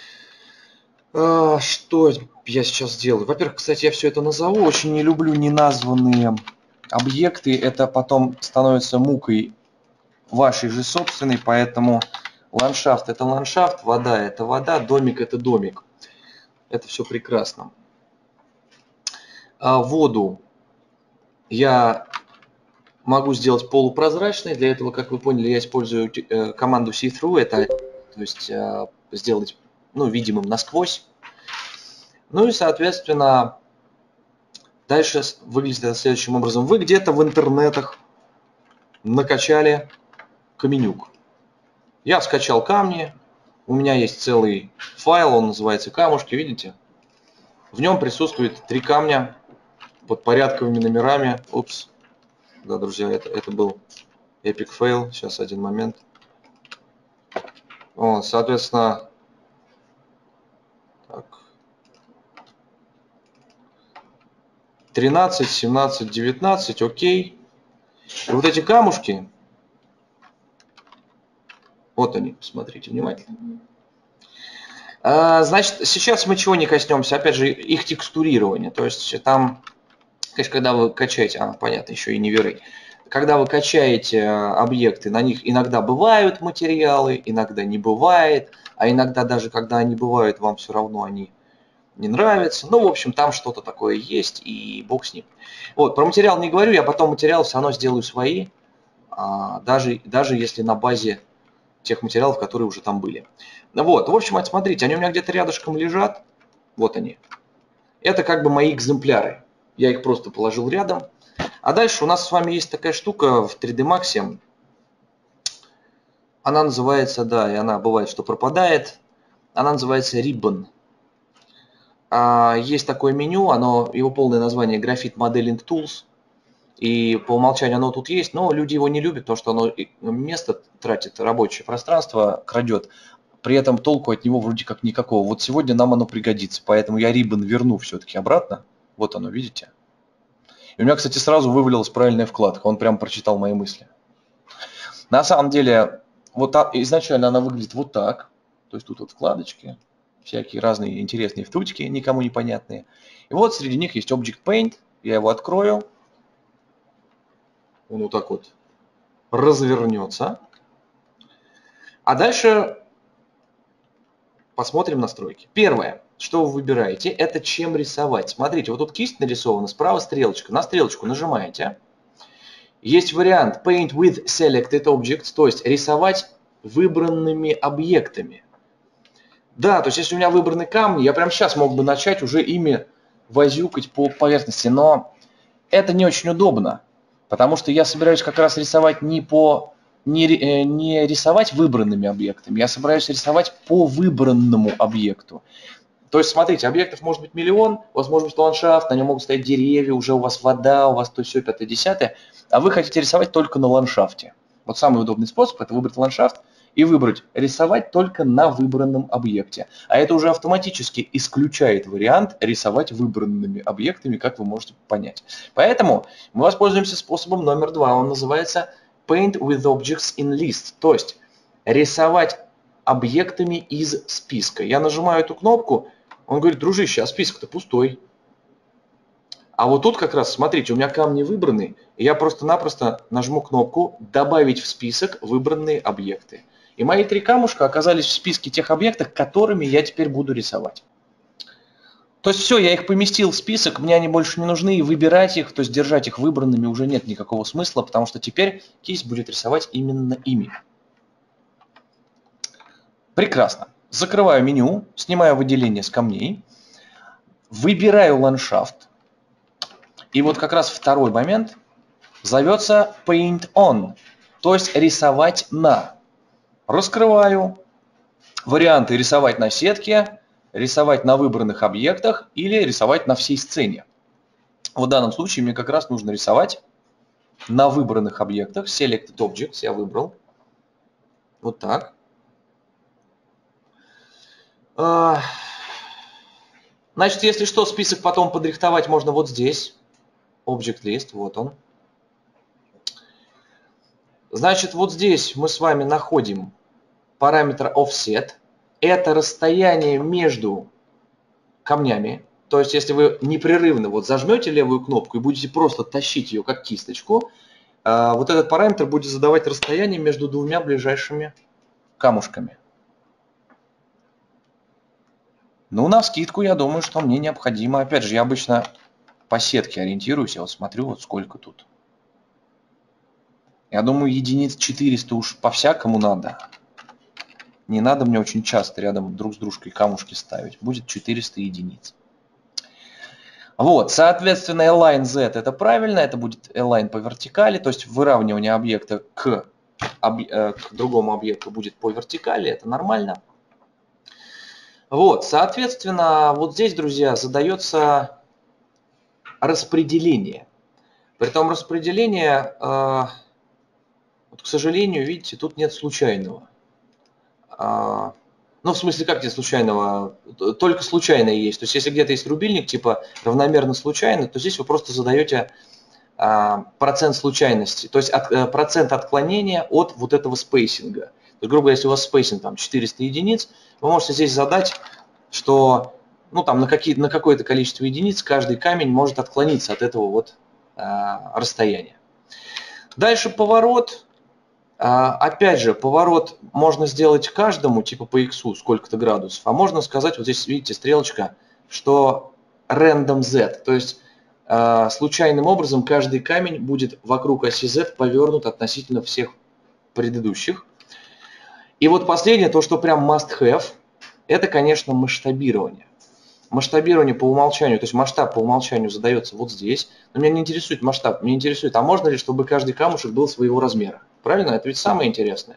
что я сейчас сделаю. Во-первых, кстати, я все это назову. Очень не люблю неназванные объекты. Это потом становится мукой вашей же собственной. Поэтому ландшафт – это ландшафт, вода – это вода, домик – это домик. Это все прекрасно. А воду я могу сделать полупрозрачной. Для этого, как вы поняли, я использую команду see-through. Это, то есть, сделать, ну, видимым насквозь. Ну и, соответственно, дальше выглядит это следующим образом. Вы где-то в интернетах накачали каменюк. Я скачал камни. У меня есть целый файл, он называется камушки, видите? В нем присутствует три камня под порядковыми номерами. Упс. Да, друзья, это, это был epic fail. Сейчас один момент. Вот, соответственно, так. тринадцать, семнадцать, девятнадцать, окей. И вот эти камушки, вот они, посмотрите внимательно. А, значит, сейчас мы чего не коснемся, опять же, их текстурирование. То есть там, конечно, когда вы качаете, а, понятно, еще и неверы. Когда вы качаете объекты, на них иногда бывают материалы, иногда не бывает, а иногда даже когда они бывают, вам все равно они не нравятся. Ну, в общем, там что-то такое есть, и бог с ним. Вот, про материал не говорю, я потом материалы все равно сделаю свои, даже, даже если на базе тех материалов, которые уже там были. Вот, в общем, смотрите, они у меня где-то рядышком лежат, вот они. Это как бы мои экземпляры, я их просто положил рядом. А дальше у нас с вами есть такая штука в три дэ Max, Она называется, да, и она бывает, что пропадает. Она называется Ribbon. А, есть такое меню, оно, его полное название Graphite Modeling Tools. И по умолчанию оно тут есть, но люди его не любят, потому что оно место тратит, рабочее пространство крадет. При этом толку от него вроде как никакого. Вот сегодня нам оно пригодится, поэтому я Ribbon верну все-таки обратно. Вот оно, видите? И у меня, кстати, сразу вывалилась правильная вкладка. Он прям прочитал мои мысли. На самом деле, вот та, изначально она выглядит вот так. То есть тут вот вкладочки, всякие разные интересные втучки, никому непонятные. И вот среди них есть Object Paint. Я его открою. Он вот так вот развернется. А дальше посмотрим настройки. Первое, что вы выбираете, это чем рисовать. Смотрите, вот тут кисть нарисована, справа стрелочка. На стрелочку нажимаете. Есть вариант Paint with Selected Objects, то есть рисовать выбранными объектами. Да, то есть если у меня выбраны камни, я прямо сейчас мог бы начать уже ими возюкать по поверхности, но это не очень удобно. Потому что я собираюсь как раз рисовать не по не, не рисовать выбранными объектами, я собираюсь рисовать по выбранному объекту. То есть, смотрите, объектов может быть миллион, у вас может быть ландшафт, на нем могут стоять деревья, уже у вас вода, у вас то все, пятое, десятое, а вы хотите рисовать только на ландшафте. Вот самый удобный способ – это выбрать ландшафт и выбрать рисовать только на выбранном объекте. А это уже автоматически исключает вариант рисовать выбранными объектами, как вы можете понять. Поэтому мы воспользуемся способом номер два. Он называется Paint with Objects in List. То есть рисовать объектами из списка. Я нажимаю эту кнопку, он говорит: дружище, а список-то пустой. А вот тут как раз, смотрите, у меня камни выбраны, и я просто-напросто нажму кнопку «Добавить в список выбранные объекты». И мои три камушка оказались в списке тех объектов, которыми я теперь буду рисовать. То есть все, я их поместил в список, мне они больше не нужны, и выбирать их, то есть держать их выбранными уже нет никакого смысла, потому что теперь кисть будет рисовать именно ими. Прекрасно. Закрываю меню, снимаю выделение с камней, выбираю ландшафт. И вот как раз второй момент зовется Paint On, то есть рисовать на. Раскрываю варианты: рисовать на сетке, рисовать на выбранных объектах или рисовать на всей сцене. В данном случае мне как раз нужно рисовать на выбранных объектах. Selected Objects я выбрал. Вот так. Значит, если что, список потом подрихтовать можно вот здесь. Object List, вот он. Значит, вот здесь мы с вами находим параметр Offset. Это расстояние между камнями. То есть, если вы непрерывно вот зажмете левую кнопку и будете просто тащить ее как кисточку, вот этот параметр будет задавать расстояние между двумя ближайшими камушками. Ну, навскидку, я думаю, что мне необходимо. Опять же, я обычно по сетке ориентируюсь, я вот смотрю, вот сколько тут. Я думаю, единиц четыреста уж по-всякому надо. Не надо мне очень часто рядом друг с дружкой камушки ставить. Будет четыреста единиц. Вот, соответственно, Align Z это правильно, это будет Align по вертикали, то есть выравнивание объекта к, об, э, к другому объекту будет по вертикали, это нормально. Вот, соответственно, вот здесь, друзья, задается распределение. Притом распределение, э, вот, к сожалению, видите, тут нет случайного. Э, ну, в смысле, как нет случайного? Только случайное есть. То есть, если где-то есть рубильник, типа равномерно случайно, то здесь вы просто задаете э, процент случайности. То есть, от, э, процент отклонения от вот этого спейсинга. То есть, грубо говоря, если у вас спейсинг там четыреста единиц, вы можете здесь задать, что ну, там, на, какие, на какое-то количество единиц каждый камень может отклониться от этого вот э, расстояния. Дальше поворот. Э, опять же, поворот можно сделать каждому, типа по иксу, сколько-то градусов. А можно сказать, вот здесь видите стрелочка, что random z. То есть э, случайным образом каждый камень будет вокруг оси z повернут относительно всех предыдущих. И вот последнее, то, что прям must have, это, конечно, масштабирование. Масштабирование по умолчанию, то есть масштаб по умолчанию задается вот здесь. Но меня не интересует масштаб, меня интересует, а можно ли, чтобы каждый камушек был своего размера. Правильно? Это ведь самое интересное.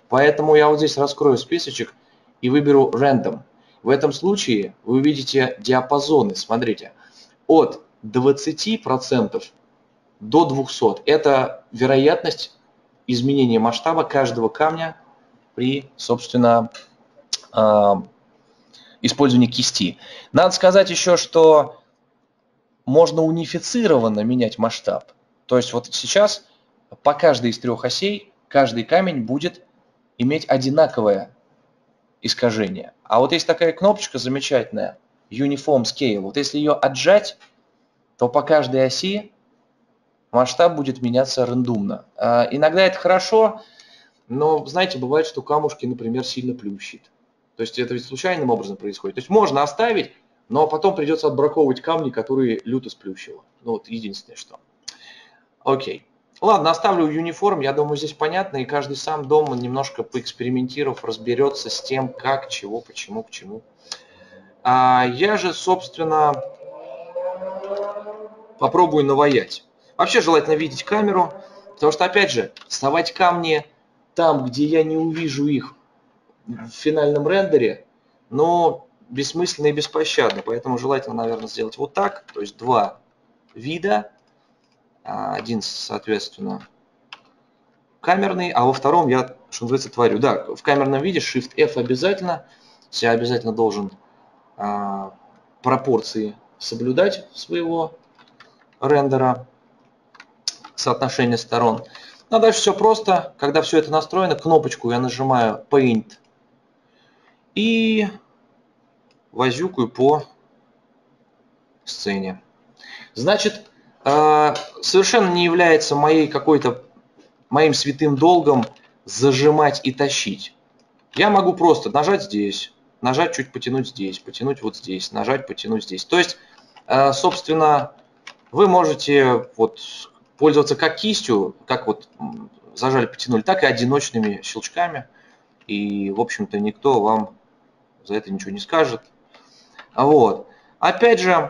Поэтому я вот здесь раскрою списочек и выберу Random. В этом случае вы увидите диапазоны, смотрите, от двадцати процентов до двухсот процентов. Это вероятность изменения масштаба каждого камня при, собственно, использовании кисти. Надо сказать еще, что можно унифицированно менять масштаб. То есть вот сейчас по каждой из трех осей каждый камень будет иметь одинаковое искажение. А вот есть такая кнопочка замечательная, Uniform Scale. Вот если ее отжать, то по каждой оси масштаб будет меняться рандомно. А иногда это хорошо, но, знаете, бывает, что камушки, например, сильно плющит. То есть это ведь случайным образом происходит. То есть можно оставить, но потом придется отбраковывать камни, которые люто сплющило. Ну вот единственное что. Окей. Ладно, оставлю Uniform, я думаю, здесь понятно, и каждый сам дома, немножко поэкспериментировав, разберется с тем, как, чего, почему, к чему. А я же, собственно, попробую наваять. Вообще желательно видеть камеру, потому что, опять же, вставать камни там, где я не увижу их в финальном рендере, но бессмысленно и беспощадно. Поэтому желательно, наверное, сделать вот так, то есть два вида. Один, соответственно, камерный, а во втором я, что называется, творю. Да, в камерном виде Shift-F обязательно. Я обязательно должен а, пропорции соблюдать своего рендера, соотношение сторон. Ну, а дальше все просто. Когда все это настроено, кнопочку я нажимаю Paint и возюкаю по сцене. Значит, совершенно не является моей какой-то моим святым долгом зажимать и тащить. Я могу просто нажать здесь, нажать чуть потянуть здесь, потянуть вот здесь, нажать потянуть здесь. То есть, собственно, вы можете вот пользоваться как кистью, как вот зажали, потянули, так и одиночными щелчками. И, в общем-то, никто вам за это ничего не скажет. Вот. Опять же,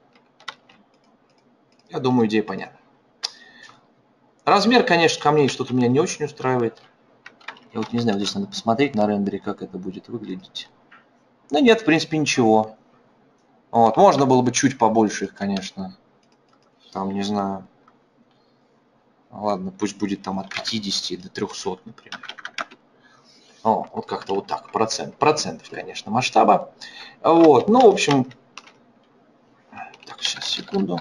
я думаю, идея понятна. Размер, конечно, камней что-то меня не очень устраивает. Я вот не знаю, здесь надо посмотреть на рендере, как это будет выглядеть. Ну нет, в принципе, ничего. Вот. Можно было бы чуть побольше их, конечно. Там, не знаю. Ладно, пусть будет там от пятидесяти до трёхсот, например. О, вот как-то вот так, процент. Процентов, конечно, масштаба. Вот, ну, в общем... Так, сейчас, секунду.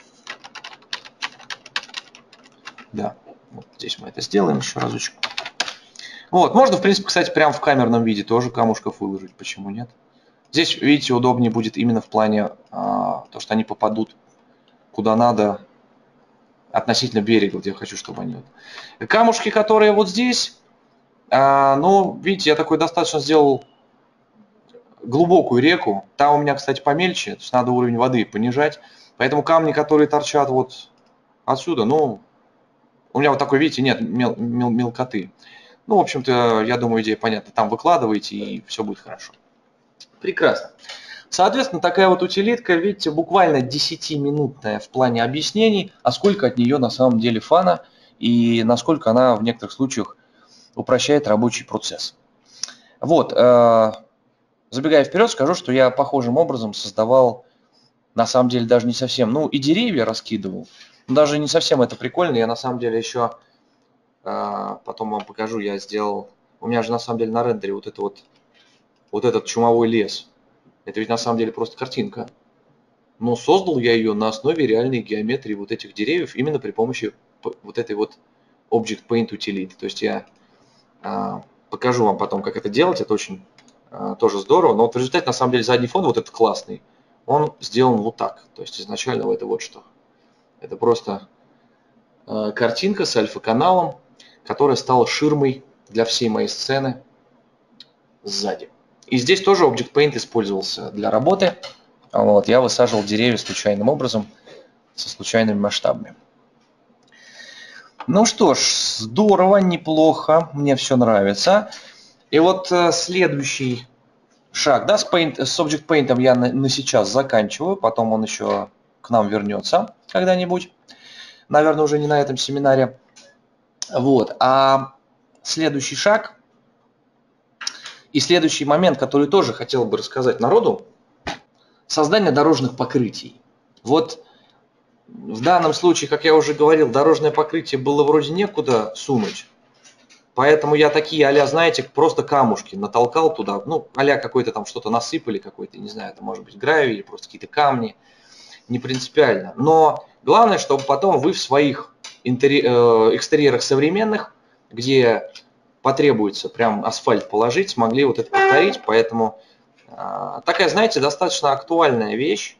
Да, вот здесь мы это сделаем еще разочек. Вот, можно, в принципе, кстати, прямо в камерном виде тоже камушков выложить, почему нет? Здесь, видите, удобнее будет именно в плане а, то, что они попадут куда надо относительно берега, где я хочу, чтобы они... Камушки, которые вот здесь, а, ну, видите, я такой достаточно сделал глубокую реку. Там у меня, кстати, помельче, то есть надо уровень воды понижать. Поэтому камни, которые торчат вот отсюда, ну, у меня вот такой, видите, нет мел мел мелкоты. Ну, в общем-то, я думаю, идея понятна. Там выкладываете, и все будет хорошо. Прекрасно. Соответственно, такая вот утилитка, видите, буквально десятиминутная в плане объяснений, а сколько от нее на самом деле фана и насколько она в некоторых случаях упрощает рабочий процесс. Вот, э, забегая вперед, скажу, что я похожим образом создавал, на самом деле, даже не совсем, ну, и деревья раскидывал, но даже не совсем это прикольно. Я на самом деле еще, э, потом вам покажу, я сделал, у меня же на самом деле на рендере вот это вот, вот этот чумовой лес. Это ведь на самом деле просто картинка. Но создал я ее на основе реальной геометрии вот этих деревьев именно при помощи вот этой вот Object Paint Utility. То есть я а, покажу вам потом, как это делать. Это очень а, тоже здорово. Но вот в результате, на самом деле, задний фон вот этот классный, он сделан вот так. То есть изначально это вот что. Это просто а, картинка с альфа-каналом, которая стала ширмой для всей моей сцены сзади. И здесь тоже Object Paint использовался для работы. Вот, я высаживал деревья случайным образом, со случайными масштабами. Ну что ж, здорово, неплохо, мне все нравится. И вот э, следующий шаг, да, с, paint, с Object Paint я на, на сейчас заканчиваю, потом он еще к нам вернется когда-нибудь. Наверное, уже не на этом семинаре. Вот, а следующий шаг И следующий момент, который тоже хотел бы рассказать народу, создание дорожных покрытий. Вот в данном случае, как я уже говорил, дорожное покрытие было вроде некуда сунуть. Поэтому я такие а-ля, знаете, просто камушки натолкал туда. Ну, а-ля какой-то там что-то насыпали, какой-то, не знаю, это может быть гравий или просто какие-то камни. Не принципиально. Но главное, чтобы потом вы в своих интерьер, э, экстерьерах современных, где потребуется прям асфальт положить, смогли вот это повторить. Поэтому э, такая, знаете, достаточно актуальная вещь.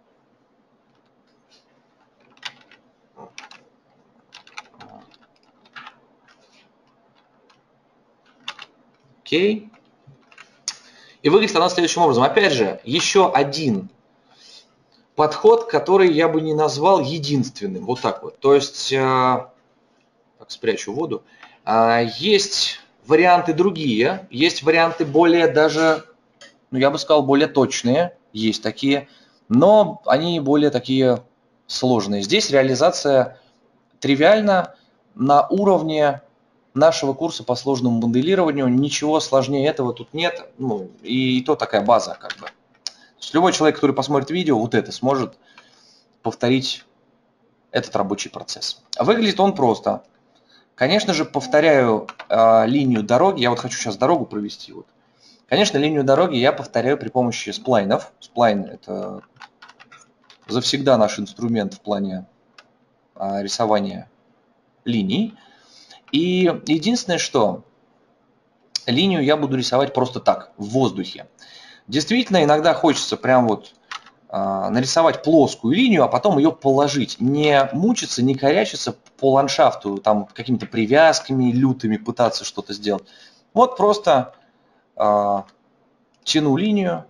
Окей. И выглядит она следующим образом. Опять же, еще один подход, который я бы не назвал единственным. Вот так вот. То есть, э, так, спрячу воду. Э, есть варианты другие, есть варианты более даже, ну я бы сказал, более точные. Есть такие, но они более такие сложные. Здесь реализация тривиальна на уровне нашего курса по сложному моделированию. Ничего сложнее этого тут нет. Ну, и то такая база как бы. Любой человек, который посмотрит видео, вот это сможет повторить этот рабочий процесс. Выглядит он просто. Конечно же, повторяю э, линию дороги. Я вот хочу сейчас дорогу провести. Вот. Конечно, линию дороги я повторяю при помощи сплайнов. Сплайн – это завсегда наш инструмент в плане э, рисования линий. И единственное, что линию я буду рисовать просто так, в воздухе. Действительно, иногда хочется прям вот э, нарисовать плоскую линию, а потом ее положить. Не мучиться, не корячиться по ландшафту, там какими-то привязками лютыми пытаться что-то сделать. Вот просто э, тяну линию.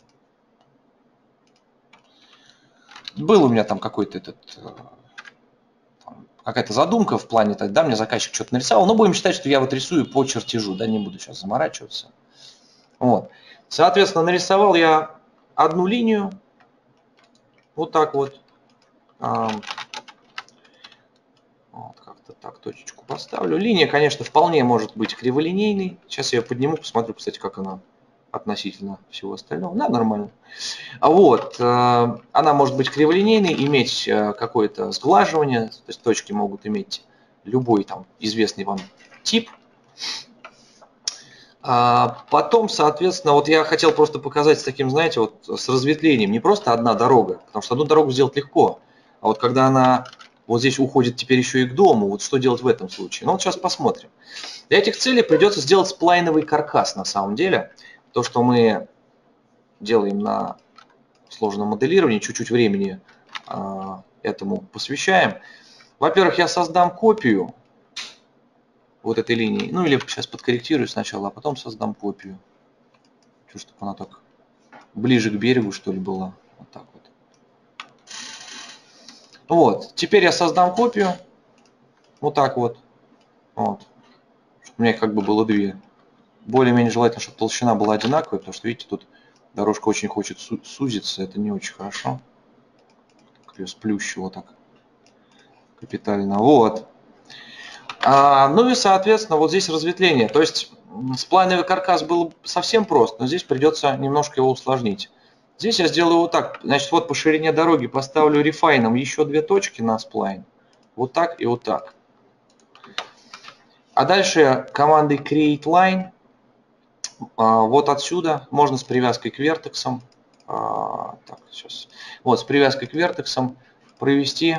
Был у меня там какой-то этот... Э, какая-то задумка в плане, тогда мне заказчик что-то нарисовал, но будем считать, что я вот рисую по чертежу, да, не буду сейчас заморачиваться. Вот. Соответственно, нарисовал я одну линию, вот так вот. Вот как-то так точечку поставлю. Линия, конечно, вполне может быть криволинейной. Сейчас я ее подниму, посмотрю, кстати, как она относительно всего остального. Да, нормально. А вот, она может быть криволинейной, иметь какое-то сглаживание, то есть точки могут иметь любой там известный вам тип. А потом, соответственно, вот я хотел просто показать с таким, знаете, вот с разветвлением. Не просто одна дорога, потому что одну дорогу сделать легко. А вот когда она вот здесь уходит теперь еще и к дому, вот что делать в этом случае? Ну вот сейчас посмотрим. Для этих целей придется сделать сплайновый каркас на самом деле. То, что мы делаем на сложном моделировании, чуть-чуть времени а, этому посвящаем. Во-первых, я создам копию вот этой линии. Ну или сейчас подкорректирую сначала, а потом создам копию. Чтобы она так ближе к берегу, что ли, была. Вот так вот. Вот. Теперь я создам копию. Вот так вот. Вот. Чтобы у меня как бы было две. Более-менее желательно, чтобы толщина была одинаковая, потому что, видите, тут дорожка очень хочет сузиться. Это не очень хорошо. Так ее сплющу вот так. Капитально. Вот. А, ну и, соответственно, вот здесь разветвление. То есть сплайновый каркас был совсем прост, но здесь придется немножко его усложнить. Здесь я сделаю вот так. Значит, вот по ширине дороги поставлю рефайном еще две точки на сплайн. Вот так и вот так. А дальше командой create line. Вот отсюда можно с привязкой к вертексам. Так, сейчас. Вот с привязкой к вертексам провести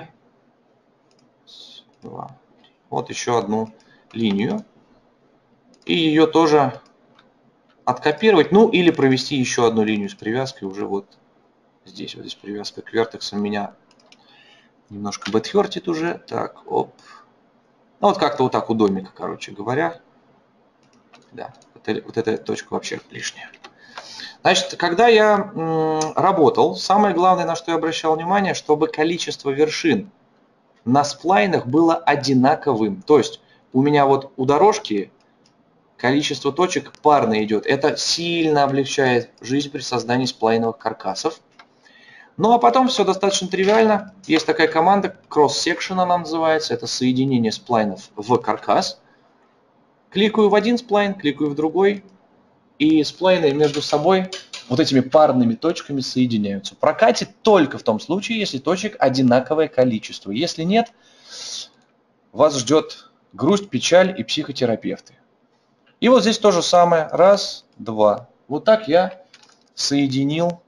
два. Вот еще одну линию. И ее тоже откопировать. Ну или провести еще одну линию с привязкой уже вот здесь. Вот здесь привязка к вертексам меня немножко бэтхертит уже. Так, оп. Ну вот как-то вот так у домика, короче говоря. Да, вот, вот эта точка вообще лишняя. Значит, когда я м, работал, самое главное, на что я обращал внимание, чтобы количество вершин на сплайнах было одинаковым. То есть у меня вот у дорожки количество точек парно идет. Это сильно облегчает жизнь при создании сплайновых каркасов. Ну а потом все достаточно тривиально. Есть такая команда, cross-section она называется. Это соединение сплайнов в каркас. Кликаю в один сплайн, кликаю в другой. и сплайны между собой вот этими парными точками соединяются. Прокатит только в том случае, если точек одинаковое количество. Если нет, вас ждет грусть, печаль и психотерапевты. И вот здесь то же самое. Раз, два. Вот так я соединил,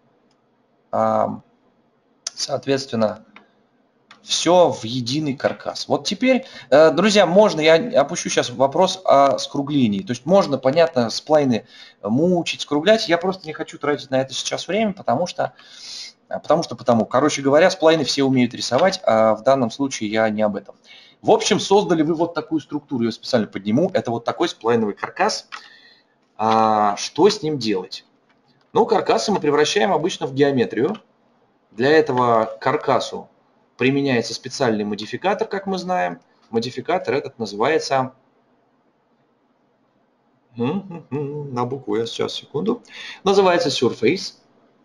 соответственно, все в единый каркас. Вот теперь, друзья, можно, я опущу сейчас вопрос о скруглении. То есть можно, понятно, сплайны мучить, скруглять. Я просто не хочу тратить на это сейчас время, потому что, потому что, потому. Короче говоря, сплайны все умеют рисовать, а в данном случае я не об этом. В общем, создали вы вот такую структуру, я специально подниму. Это вот такой сплайновый каркас. А что с ним делать? Ну, каркасы мы превращаем обычно в геометрию. Для этого к каркасу применяется специальный модификатор, как мы знаем. Модификатор этот называется... На букву я сейчас, секунду. Называется Surface.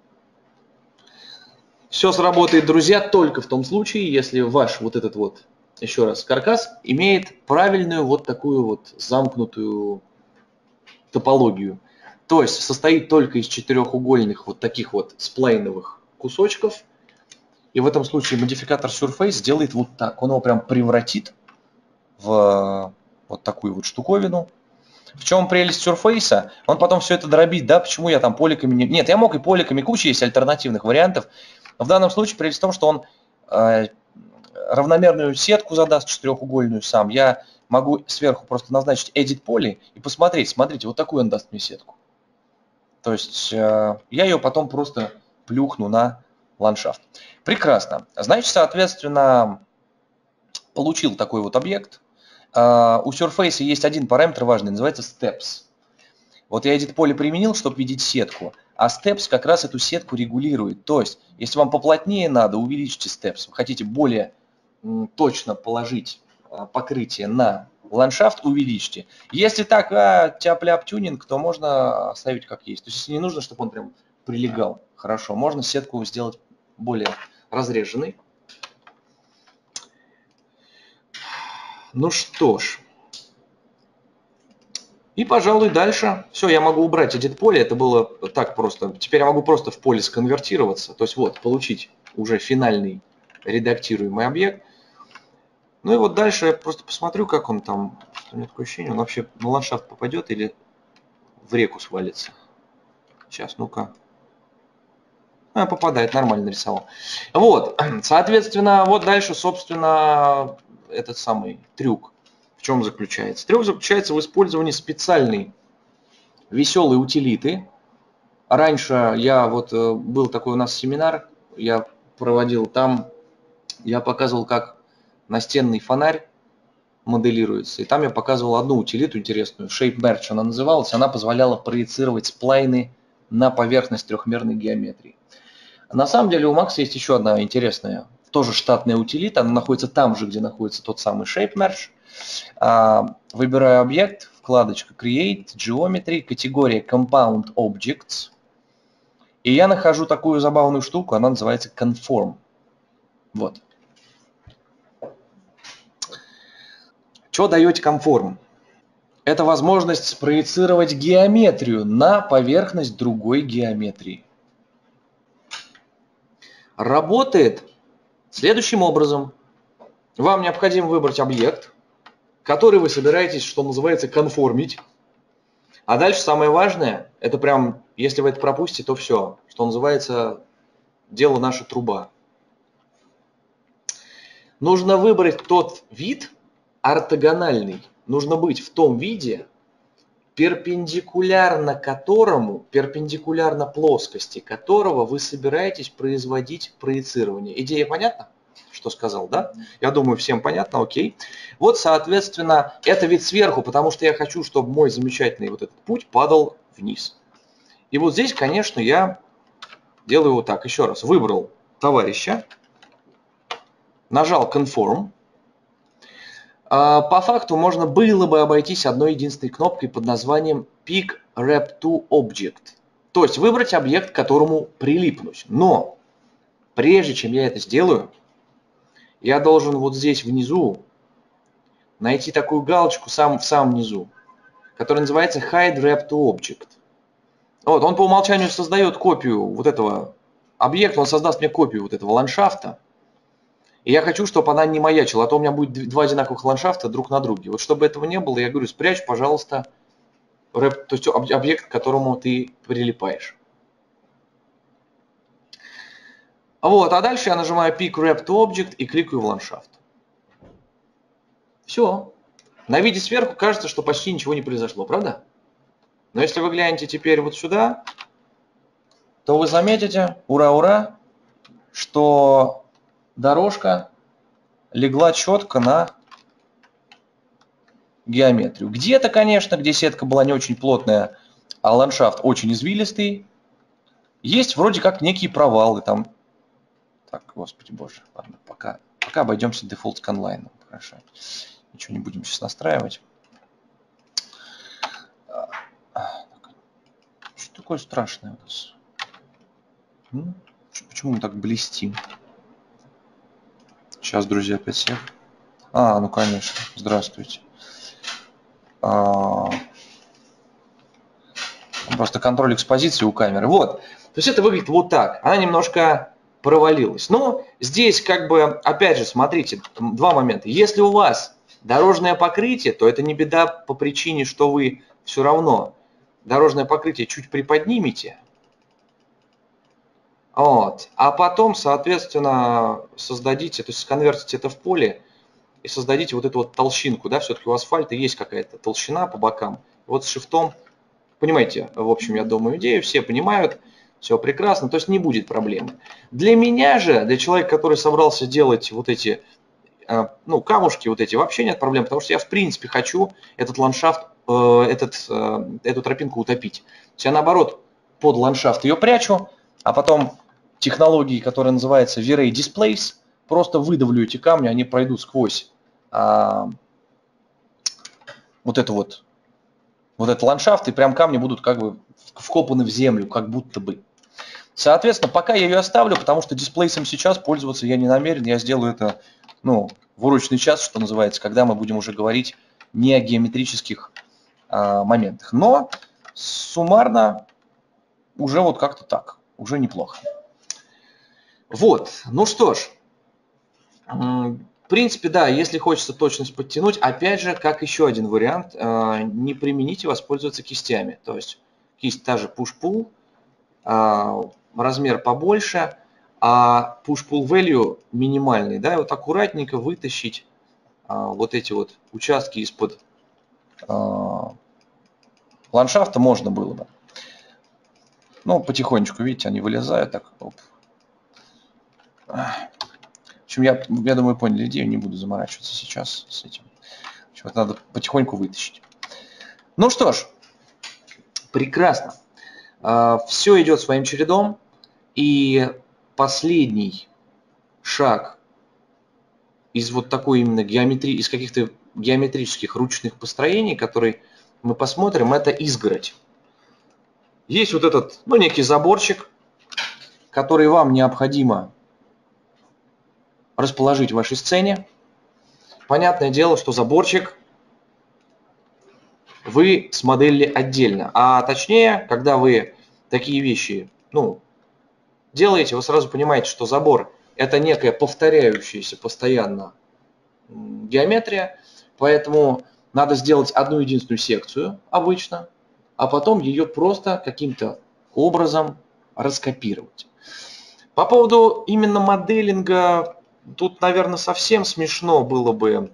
Все сработает, друзья, только в том случае, если ваш вот этот вот, еще раз, каркас имеет правильную вот такую вот замкнутую топологию. То есть состоит только из четырехугольных вот таких вот сплайновых кусочков. И в этом случае модификатор Surface сделает вот так. Он его прям превратит в вот такую вот штуковину. В чем прелесть Surface? Он потом все это дробит, да? Почему я там поликами не... Нет, я мог и поликами, куча есть альтернативных вариантов. Но в данном случае прелесть в том, что он э, равномерную сетку задаст четырехугольную сам. Я могу сверху просто назначить Edit Poly и посмотреть. Смотрите, вот такую он даст мне сетку. То есть э, я ее потом просто плюхну на ландшафт. Прекрасно. Значит, соответственно, получил такой вот объект. Uh, у Surface есть один параметр важный, называется Steps. Вот я Edit Poly применил, чтобы видеть сетку, а Steps как раз эту сетку регулирует. То есть, если вам поплотнее надо, увеличьте Steps. Вы хотите более м, точно положить а, покрытие на ландшафт, увеличьте. Если так, а, тяп-ляп тюнинг, то можно оставить как есть. То есть, если не нужно, чтобы он прям прилегал хорошо, можно сетку сделать более разреженной. Ну что ж. И, пожалуй, дальше. Все, я могу убрать Edit Poly. Это было так просто. Теперь я могу просто в поле сконвертироваться. То есть вот, получить уже финальный редактируемый объект. Ну и вот дальше я просто посмотрю, как он там. У меня такое ощущение, он вообще на ландшафт попадет или в реку свалится. Сейчас, ну-ка. А, попадает, нормально нарисовал. Вот, соответственно, вот дальше, собственно, этот самый трюк. В чем заключается? Трюк заключается в использовании специальной веселой утилиты. Раньше я вот был такой у нас семинар, я проводил там, я показывал, как настенный фонарь моделируется. И там я показывал одну утилиту интересную, Shape Merge она называлась. Она позволяла проецировать сплайны на поверхность трехмерной геометрии. На самом деле у Макса есть еще одна интересная, тоже штатная утилита. Она находится там же, где находится тот самый Shape Merge. Выбираю объект, вкладочка Create, Geometry, категория Compound Objects. И я нахожу такую забавную штуку, она называется Conform. Вот. Что дает Conform? Это возможность спроецировать геометрию на поверхность другой геометрии. Работает следующим образом. Вам необходимо выбрать объект, который вы собираетесь, что называется, конформить. А дальше самое важное, это прям, если вы это пропустите, то все, что называется, дело наша труба. Нужно выбрать тот вид ортогональный. Нужно быть в том виде, перпендикулярно которому, перпендикулярно плоскости которого вы собираетесь производить проецирование. Идея понятна? Что сказал, да? Я думаю, всем понятно, окей. Вот, соответственно, это вид сверху, потому что я хочу, чтобы мой замечательный вот этот путь падал вниз. И вот здесь, конечно, я делаю вот так. Еще раз, выбрал товарища, нажал Conform. По факту можно было бы обойтись одной единственной кнопкой под названием Pick Wrap to Object. То есть выбрать объект, к которому прилипнуть. Но прежде чем я это сделаю, я должен вот здесь внизу найти такую галочку сам, в самом низу, которая называется Hide Wrap to Object. Вот, он по умолчанию создает копию вот этого объекта, он создаст мне копию вот этого ландшафта. И я хочу, чтобы она не маячила, а то у меня будет два одинаковых ландшафта друг на друге. Вот чтобы этого не было, я говорю, спрячь, пожалуйста, рэп, то есть объект, к которому ты прилипаешь. Вот, а дальше я нажимаю Pick Wrapped Object и кликаю в ландшафт. Все. На виде сверху кажется, что почти ничего не произошло, правда? Но если вы глянете теперь вот сюда, то вы заметите, ура-ура, что дорожка легла четко на геометрию. Где-то, конечно, где сетка была не очень плотная, а ландшафт очень извилистый, есть вроде как некие провалы там. Так, господи боже, ладно, пока, пока обойдемся дефолт сканлайном. Хорошо. Ничего не будем сейчас настраивать. Что такое страшное у нас? Ну, почему мы так блестим? Сейчас, друзья, опять всех. А, ну конечно. Здравствуйте. А, просто контроль экспозиции у камеры. Вот. То есть это выглядит вот так. Она немножко провалилась. Но здесь как бы, опять же, смотрите, два момента. Если у вас дорожное покрытие, то это не беда по причине, что вы все равно дорожное покрытие чуть приподнимете. Вот. А потом, соответственно, создадите, то есть сконвертите это в поле и создадите вот эту вот толщинку. Да? Все-таки у асфальта есть какая-то толщина по бокам. Вот с шифтом, понимаете, в общем, я думаю, идею, все понимают, все прекрасно, то есть не будет проблемы. Для меня же, для человека, который собрался делать вот эти, ну, камушки вот эти, вообще нет проблем, потому что я, в принципе, хочу этот ландшафт, этот, эту тропинку утопить. То есть я, наоборот, под ландшафт ее прячу, а потом технологии, которая называется V-Ray Displace, просто выдавлю эти камни, они пройдут сквозь а, вот это вот, вот этот ландшафт, и прям камни будут как бы вкопаны в землю, как будто бы. Соответственно, пока я ее оставлю, потому что дисплейсом сейчас пользоваться я не намерен, я сделаю это, ну, в урочный час, что называется, когда мы будем уже говорить не о геометрических а, моментах. Но суммарно уже вот как-то так, уже неплохо. Вот, ну что ж, в принципе, да, если хочется точность подтянуть, опять же, как еще один вариант, не примените воспользоваться кистями. То есть кисть та же push-pull, размер побольше, а push-pull value минимальный, да, и вот аккуратненько вытащить вот эти вот участки из-под ландшафта можно было бы. Ну, потихонечку, видите, они вылезают так. Оп. В общем, я, я думаю, поняли идею, не буду заморачиваться сейчас с этим. В общем, это надо потихоньку вытащить. Ну что ж, прекрасно. Все идет своим чередом. И последний шаг из вот такой именно геометрии, из каких-то геометрических ручных построений, который мы посмотрим, это изгородь. Есть вот этот, ну, некий заборчик, который вам необходимо расположить в вашей сцене. Понятное дело, что заборчик вы смоделили отдельно. А точнее, когда вы такие вещи, ну, делаете, вы сразу понимаете, что забор – это некая повторяющаяся постоянно геометрия, поэтому надо сделать одну единственную секцию обычно, а потом ее просто каким-то образом раскопировать. По поводу именно моделинга, тут, наверное, совсем смешно было бы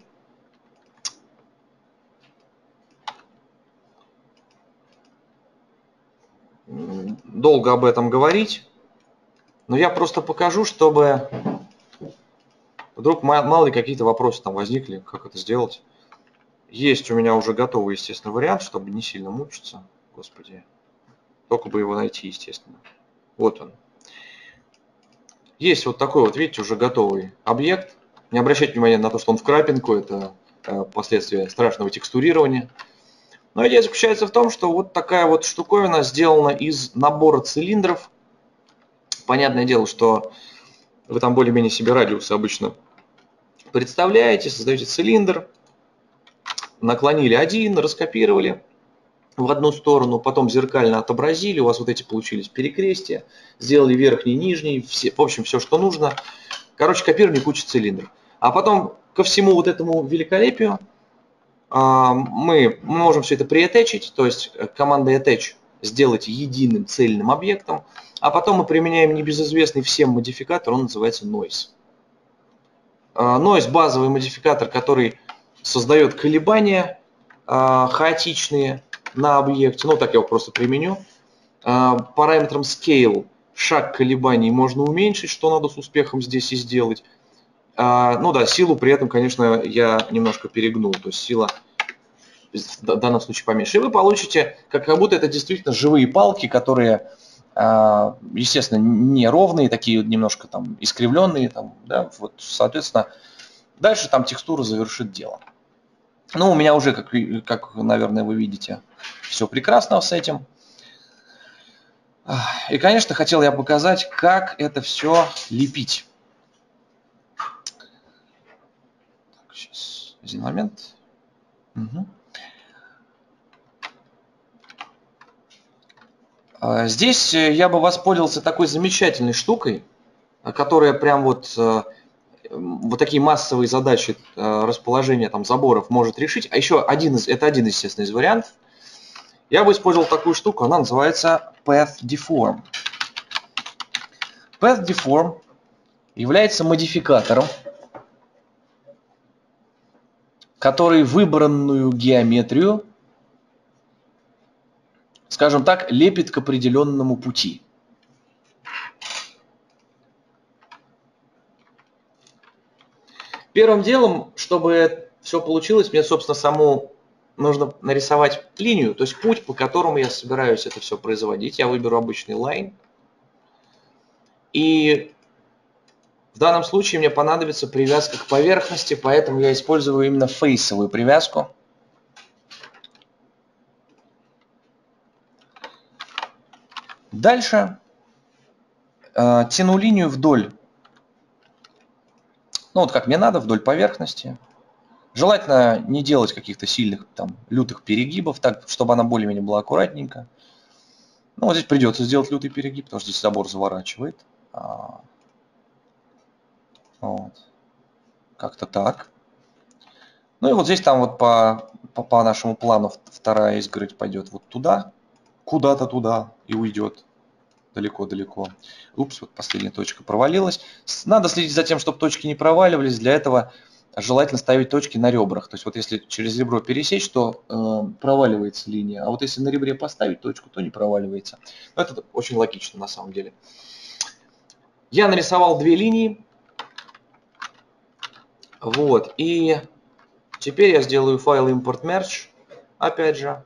долго об этом говорить, но я просто покажу, чтобы вдруг мало ли какие-то вопросы там возникли, как это сделать. Есть у меня уже готовый, естественно, вариант, чтобы не сильно мучиться. Господи, только бы его найти, естественно. Вот он. Есть вот такой вот, видите, уже готовый объект. Не обращайте внимания на то, что он в крапинку, это последствия страшного текстурирования. Но идея заключается в том, что вот такая вот штуковина сделана из набора цилиндров. Понятное дело, что вы там более-менее себе радиусы обычно представляете, создаете цилиндр, наклонили один, раскопировали, в одну сторону, потом зеркально отобразили, у вас вот эти получились перекрестия, сделали верхний, нижний, все, в общем, все, что нужно. Короче, копирование кучи цилиндров. А потом ко всему вот этому великолепию мы можем все это приатачить, то есть командой attach сделать единым цельным объектом, а потом мы применяем небезызвестный всем модификатор, он называется noise. Noise – базовый модификатор, который создает колебания хаотичные на объекте, ну так я его просто применю. Параметром scale шаг колебаний можно уменьшить, что надо с успехом здесь и сделать. Ну да, силу при этом, конечно, я немножко перегнул, то есть сила в данном случае поменьше. И вы получите, как будто это действительно живые палки, которые, естественно, неровные, такие немножко там искривленные, там, да, вот, соответственно, дальше там текстура завершит дело. Ну, у меня уже, как, как, наверное, вы видите, все прекрасно с этим. И, конечно, хотел я показать, как это все лепить. Так, сейчас, один момент. Угу. Здесь я бы воспользовался такой замечательной штукой, которая прям вот, вот такие массовые задачи расположения там заборов может решить. А еще один из, это один, естественно, из вариантов. Я бы использовал такую штуку, она называется Path Deform. Path Deform является модификатором, который выбранную геометрию, скажем так, лепит к определенному пути. Первым делом, чтобы все получилось, мне, собственно, саму нужно нарисовать линию, то есть путь, по которому я собираюсь это все производить. Я выберу обычный line. И в данном случае мне понадобится привязка к поверхности, поэтому я использую именно фейсовую привязку. Дальше э, тяну линию вдоль, ну вот как мне надо, вдоль поверхности. Желательно не делать каких-то сильных, там, лютых перегибов, так, чтобы она более-менее была аккуратненько. Ну, вот здесь придется сделать лютый перегиб, потому что здесь забор заворачивает. А, вот. Как-то так. Ну и вот здесь там вот по, по, по нашему плану вторая изгородь пойдет вот туда, куда-то туда и уйдет далеко-далеко. Упс, вот последняя точка провалилась. Надо следить за тем, чтобы точки не проваливались. Для этого желательно ставить точки на ребрах. То есть вот если через ребро пересечь, то э, проваливается линия. А вот если на ребре поставить точку, то не проваливается. Но это очень логично на самом деле. Я нарисовал две линии. Вот. И теперь я сделаю файл import merge. Опять же.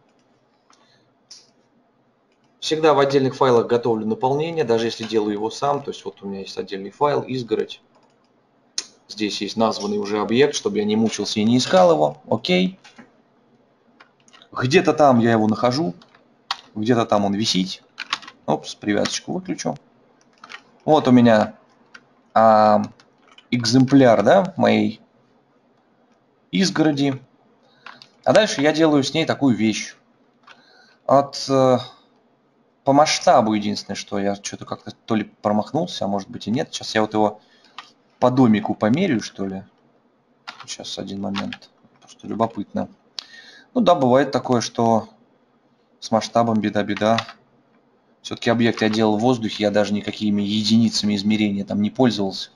Всегда в отдельных файлах готовлю наполнение, даже если делаю его сам. То есть вот у меня есть отдельный файл, изгородь. Здесь есть названный уже объект, чтобы я не мучился и не искал его. Окей. Где-то там я его нахожу. Где-то там он висит. Опс, привязочку выключу. Вот у меня а, экземпляр, да, моей изгороди. А дальше я делаю с ней такую вещь. От, э, по масштабу единственное, что я что-то как-то то ли промахнулся, а может быть и нет. Сейчас я вот его по домику померяю, что ли. Сейчас один момент. Просто любопытно. Ну да, бывает такое, что с масштабом беда-беда. Все-таки объект я делал в воздухе, я даже никакими единицами измерения там не пользовался.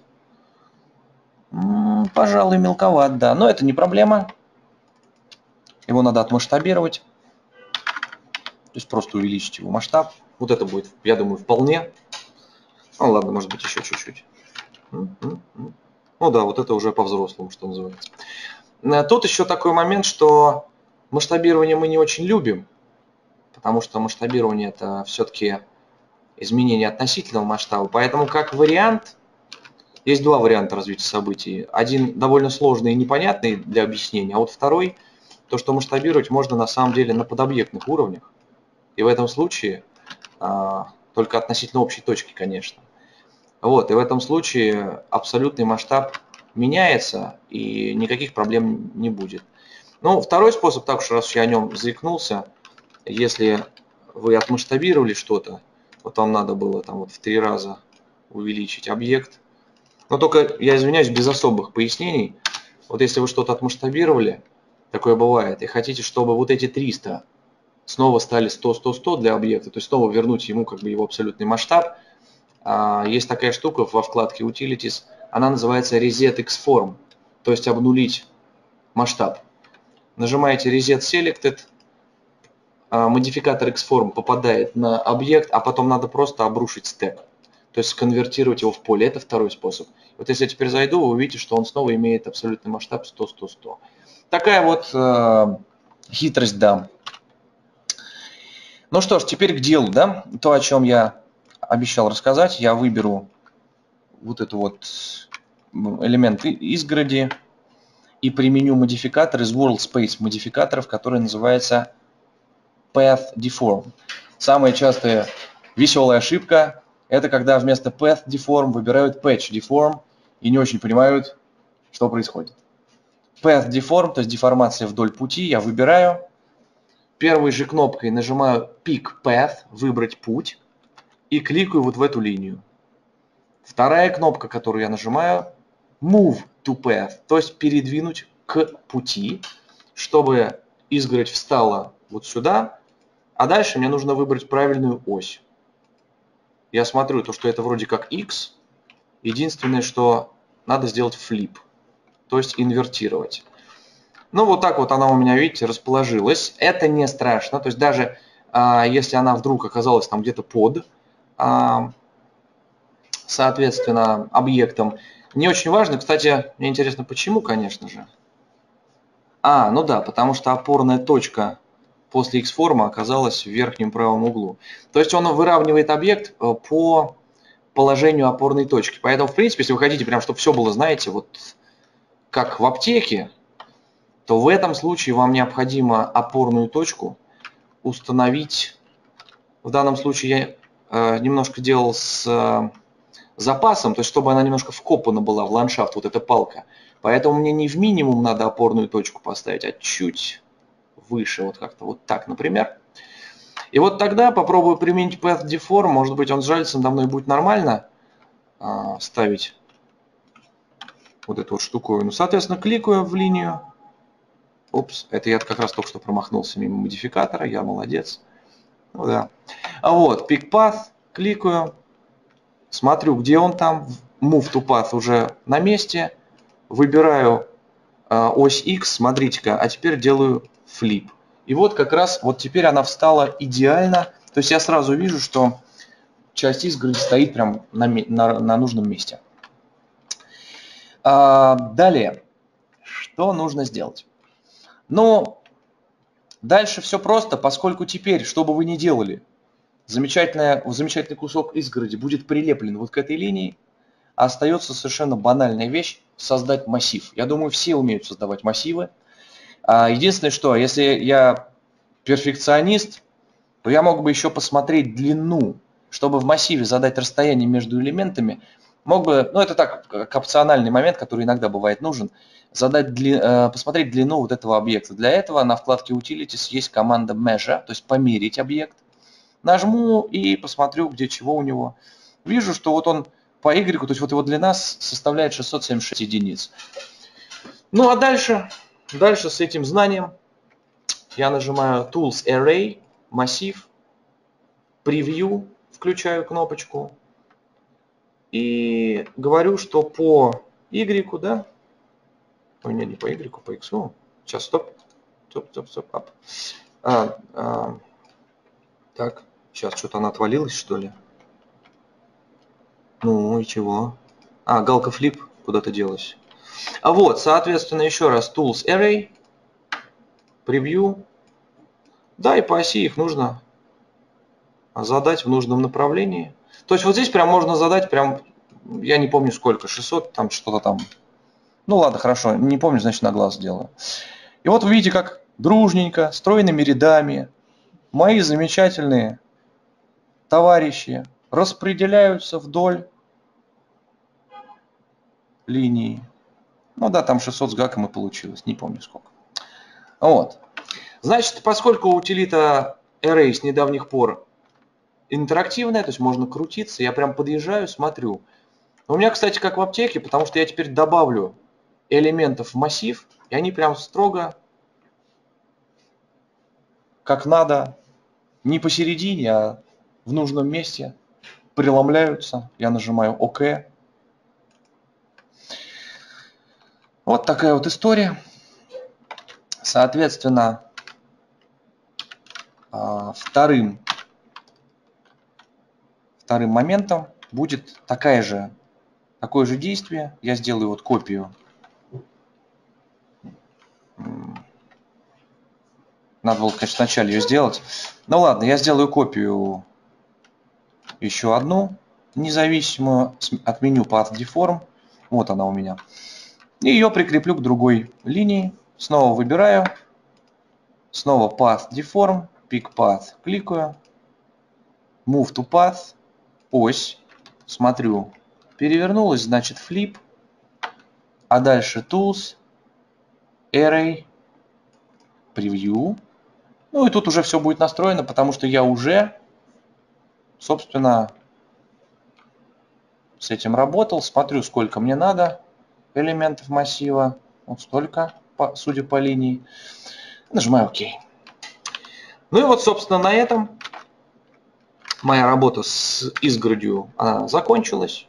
М-м, пожалуй, мелковат, да. Но это не проблема. Его надо отмасштабировать. То есть просто увеличить его масштаб. Вот это будет, я думаю, вполне. Ну ладно, может быть еще чуть-чуть. Ну да, вот это уже по-взрослому, что называется. Тут еще такой момент, что масштабирование мы не очень любим. Потому что масштабирование это все-таки изменение относительного масштаба. Поэтому как вариант, есть два варианта развития событий. Один довольно сложный и непонятный для объяснения, а вот второй, то, что масштабировать можно на самом деле на подобъектных уровнях. И в этом случае а, только относительно общей точки, конечно. Вот, и в этом случае абсолютный масштаб меняется, и никаких проблем не будет. Ну, второй способ, так уж раз я о нем заикнулся, если вы отмасштабировали что-то, вот вам надо было там вот в три раза увеличить объект. Но только, я извиняюсь, без особых пояснений. Вот если вы что-то отмасштабировали, такое бывает, и хотите, чтобы вот эти триста снова стали сто, сто, сто для объекта, то есть снова вернуть ему как бы его абсолютный масштаб, есть такая штука во вкладке Utilities, она называется ResetXForm, то есть обнулить масштаб. Нажимаете Reset Selected, модификатор Xform попадает на объект, а потом надо просто обрушить стек, то есть конвертировать его в поле. Это второй способ. Вот если я теперь зайду, вы увидите, что он снова имеет абсолютный масштаб сто, сто, сто. Такая вот э, хитрость, да. Ну что ж, теперь к делу, да. То, о чем я обещал рассказать, я выберу вот эту вот элемент изгороди и применю модификатор из World Space модификаторов, который называется Path Deform. Самая частая веселая ошибка – это когда вместо Path Deform выбирают Patch Deform и не очень понимают, что происходит. Path Deform, то есть деформация вдоль пути, я выбираю. Первой же кнопкой нажимаю Pick Path, выбрать путь, и кликаю вот в эту линию. Вторая кнопка, которую я нажимаю, Move to Path, то есть передвинуть к пути, чтобы изгородь встала вот сюда, а дальше мне нужно выбрать правильную ось. Я смотрю, то, что это вроде как X, единственное, что надо сделать flip, то есть инвертировать. Ну, вот так вот она у меня, видите, расположилась. Это не страшно, то есть даже а, если она вдруг оказалась там где-то под, а, соответственно, объектом, не очень важно. Кстати, мне интересно, почему, конечно же. А, ну да, потому что опорная точка после X-форма оказалась в верхнем правом углу. То есть он выравнивает объект по положению опорной точки. Поэтому, в принципе, если вы хотите, прям, чтобы все было, знаете, вот как в аптеке, то в этом случае вам необходимо опорную точку установить. В данном случае я э, немножко делал с э, запасом, то есть чтобы она немножко вкопана была в ландшафт, вот эта палка. Поэтому мне не в минимум надо опорную точку поставить, а чуть выше, вот как-то вот так, например. И вот тогда попробую применить Path Deform, может быть, он сжалится надо мной, будет нормально э, ставить вот эту вот штуковину. Соответственно, кликаю в линию. Опс, это я как раз только что промахнулся мимо модификатора, я молодец. Ну да. А вот, Pick Path, кликаю, смотрю, где он там, Move to Path уже на месте, выбираю э, ось X, смотрите-ка, а теперь делаю Flip. И вот как раз, вот теперь она встала идеально, то есть я сразу вижу, что часть изгороди стоит прям на, на, на нужном месте. А, далее, что нужно сделать? Ну, дальше все просто, поскольку теперь, что бы вы ни делали, замечательный, замечательный кусок изгороди будет прилеплен вот к этой линии, а остается совершенно банальная вещь – создать массив. Я думаю, все умеют создавать массивы. Единственное, что если я перфекционист, то я мог бы еще посмотреть длину, чтобы в массиве задать расстояние между элементами. Мог бы, ну это так, как опциональный момент, который иногда бывает нужен, задать дли, посмотреть длину вот этого объекта. Для этого на вкладке Utilities есть команда Measure, то есть померить объект. Нажму и посмотрю, где чего у него. Вижу, что вот он по Y, то есть вот его длина составляет шестьсот семьдесят шесть единиц. Ну а дальше, дальше с этим знанием я нажимаю Tools Array, массив, Preview, включаю кнопочку и говорю, что по Y, да? Ой, не, не по Y, по X. Сейчас, стоп. Стоп, стоп, стоп. Ап. А, а, так, сейчас что-то она отвалилась, что ли? Ну и чего? А, галка Flip куда-то делась. А вот, соответственно, еще раз Tools Array, Preview. Да, и по оси их нужно задать в нужном направлении. То есть вот здесь прям можно задать прям, я не помню сколько, шестьсот, там что-то там. Ну ладно, хорошо, не помню, значит на глаз делаю. И вот вы видите, как дружненько, стройными рядами мои замечательные товарищи распределяются вдоль линии. Ну да, там шестьсот с гаком и получилось, не помню сколько. Вот. Значит, поскольку утилита Array с недавних пор интерактивная, то есть можно крутиться. Я прям подъезжаю, смотрю. У меня, кстати, как в аптеке, потому что я теперь добавлю элементов в массив, и они прям строго, как надо, не посередине, а в нужном месте преломляются. Я нажимаю ОК. Вот такая вот история. Соответственно, вторым, вторым моментом будет такая же, такое же действие. Я сделаю вот копию. Надо было, конечно, сначала ее сделать. Ну ладно, я сделаю копию еще одну, независимую, отменю Path Deform. Вот она у меня. И ее прикреплю к другой линии. Снова выбираю. Снова Path Deform. Pick Path. Кликаю. Move to Path. Ось. Смотрю. Перевернулась, значит, Flip. А дальше Tools. Array. Preview. Ну и тут уже все будет настроено, потому что я уже, собственно, с этим работал. Смотрю, сколько мне надо элементов массива. Вот столько, судя по линии. Нажимаю ОК. Ну и вот, собственно, на этом моя работа с изгородью она закончилась.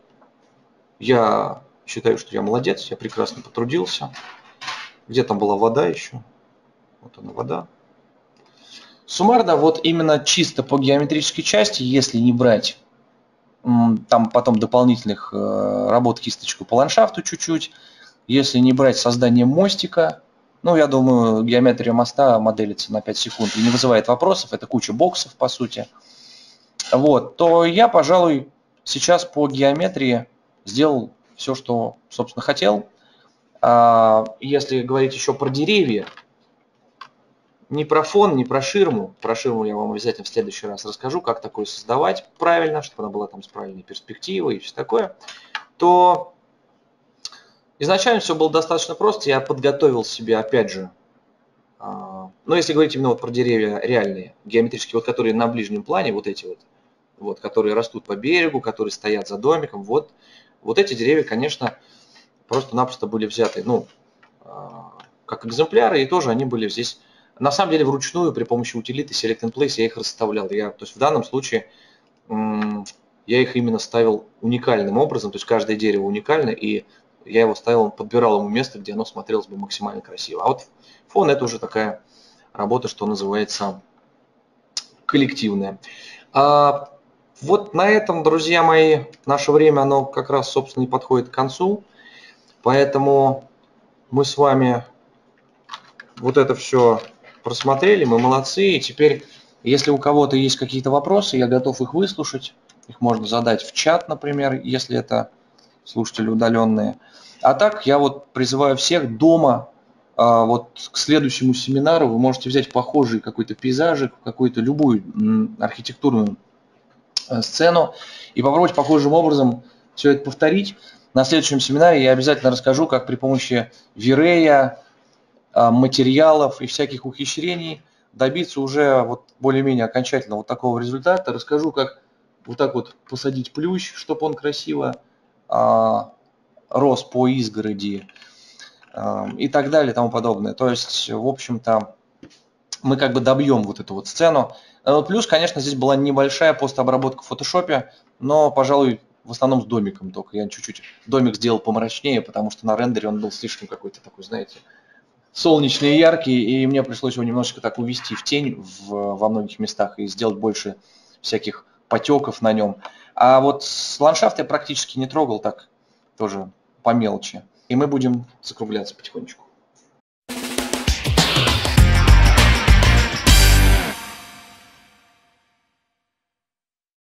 Я считаю, что я молодец, я прекрасно потрудился. Где там была вода еще? Вот она, вода. Суммарно, вот именно чисто по геометрической части, если не брать там потом дополнительных работ кисточку по ландшафту чуть-чуть, если не брать создание мостика, ну, я думаю, геометрия моста моделится на пять секунд и не вызывает вопросов, это куча боксов, по сути. Вот, то я, пожалуй, сейчас по геометрии сделал все, что, собственно, хотел. Если говорить еще про деревья, не про фон, не про ширму, про ширму я вам обязательно в следующий раз расскажу, как такое создавать правильно, чтобы она была там с правильной перспективой и все такое, то изначально все было достаточно просто. Я подготовил себе, опять же, ну, если говорить именно вот про деревья реальные, геометрические, вот которые на ближнем плане, вот эти вот, вот, которые растут по берегу, которые стоят за домиком, вот, вот эти деревья, конечно, просто-напросто были взяты, ну, как экземпляры, и тоже они были здесь, на самом деле, вручную при помощи утилиты Select and Place я их расставлял. Я, то есть в данном случае я их именно ставил уникальным образом, то есть каждое дерево уникально, и я его ставил, подбирал ему место, где оно смотрелось бы максимально красиво. А вот фон — это уже такая работа, что называется, коллективная. А вот на этом, друзья мои, наше время, оно как раз, собственно, и подходит к концу. Поэтому мы с вами вот это все просмотрели, мы молодцы. И теперь, если у кого-то есть какие-то вопросы, я готов их выслушать. Их можно задать в чат, например, если это слушатели удаленные. А так, я вот призываю всех дома, вот к следующему семинару вы можете взять похожий какой-то пейзажик, какую-то любую архитектурную сцену и попробовать похожим образом все это повторить. На следующем семинаре я обязательно расскажу, как при помощи V-Ray, материалов и всяких ухищрений добиться уже вот более-менее окончательно вот такого результата. Расскажу, как вот так вот посадить плющ, чтобы он красиво а, рос по изгороди а, и так далее и тому подобное. То есть, в общем-то, мы как бы добьем вот эту вот сцену. Плюс, конечно, здесь была небольшая постобработка в фотошопе, но, пожалуй, в основном с домиком только. Я чуть-чуть домик сделал помрачнее, потому что на рендере он был слишком какой-то такой, знаете, солнечный и яркий, и мне пришлось его немножечко так увести в тень в, во многих местах и сделать больше всяких потеков на нем. А вот с ландшафт я практически не трогал, так тоже по мелочи. И мы будем закругляться потихонечку.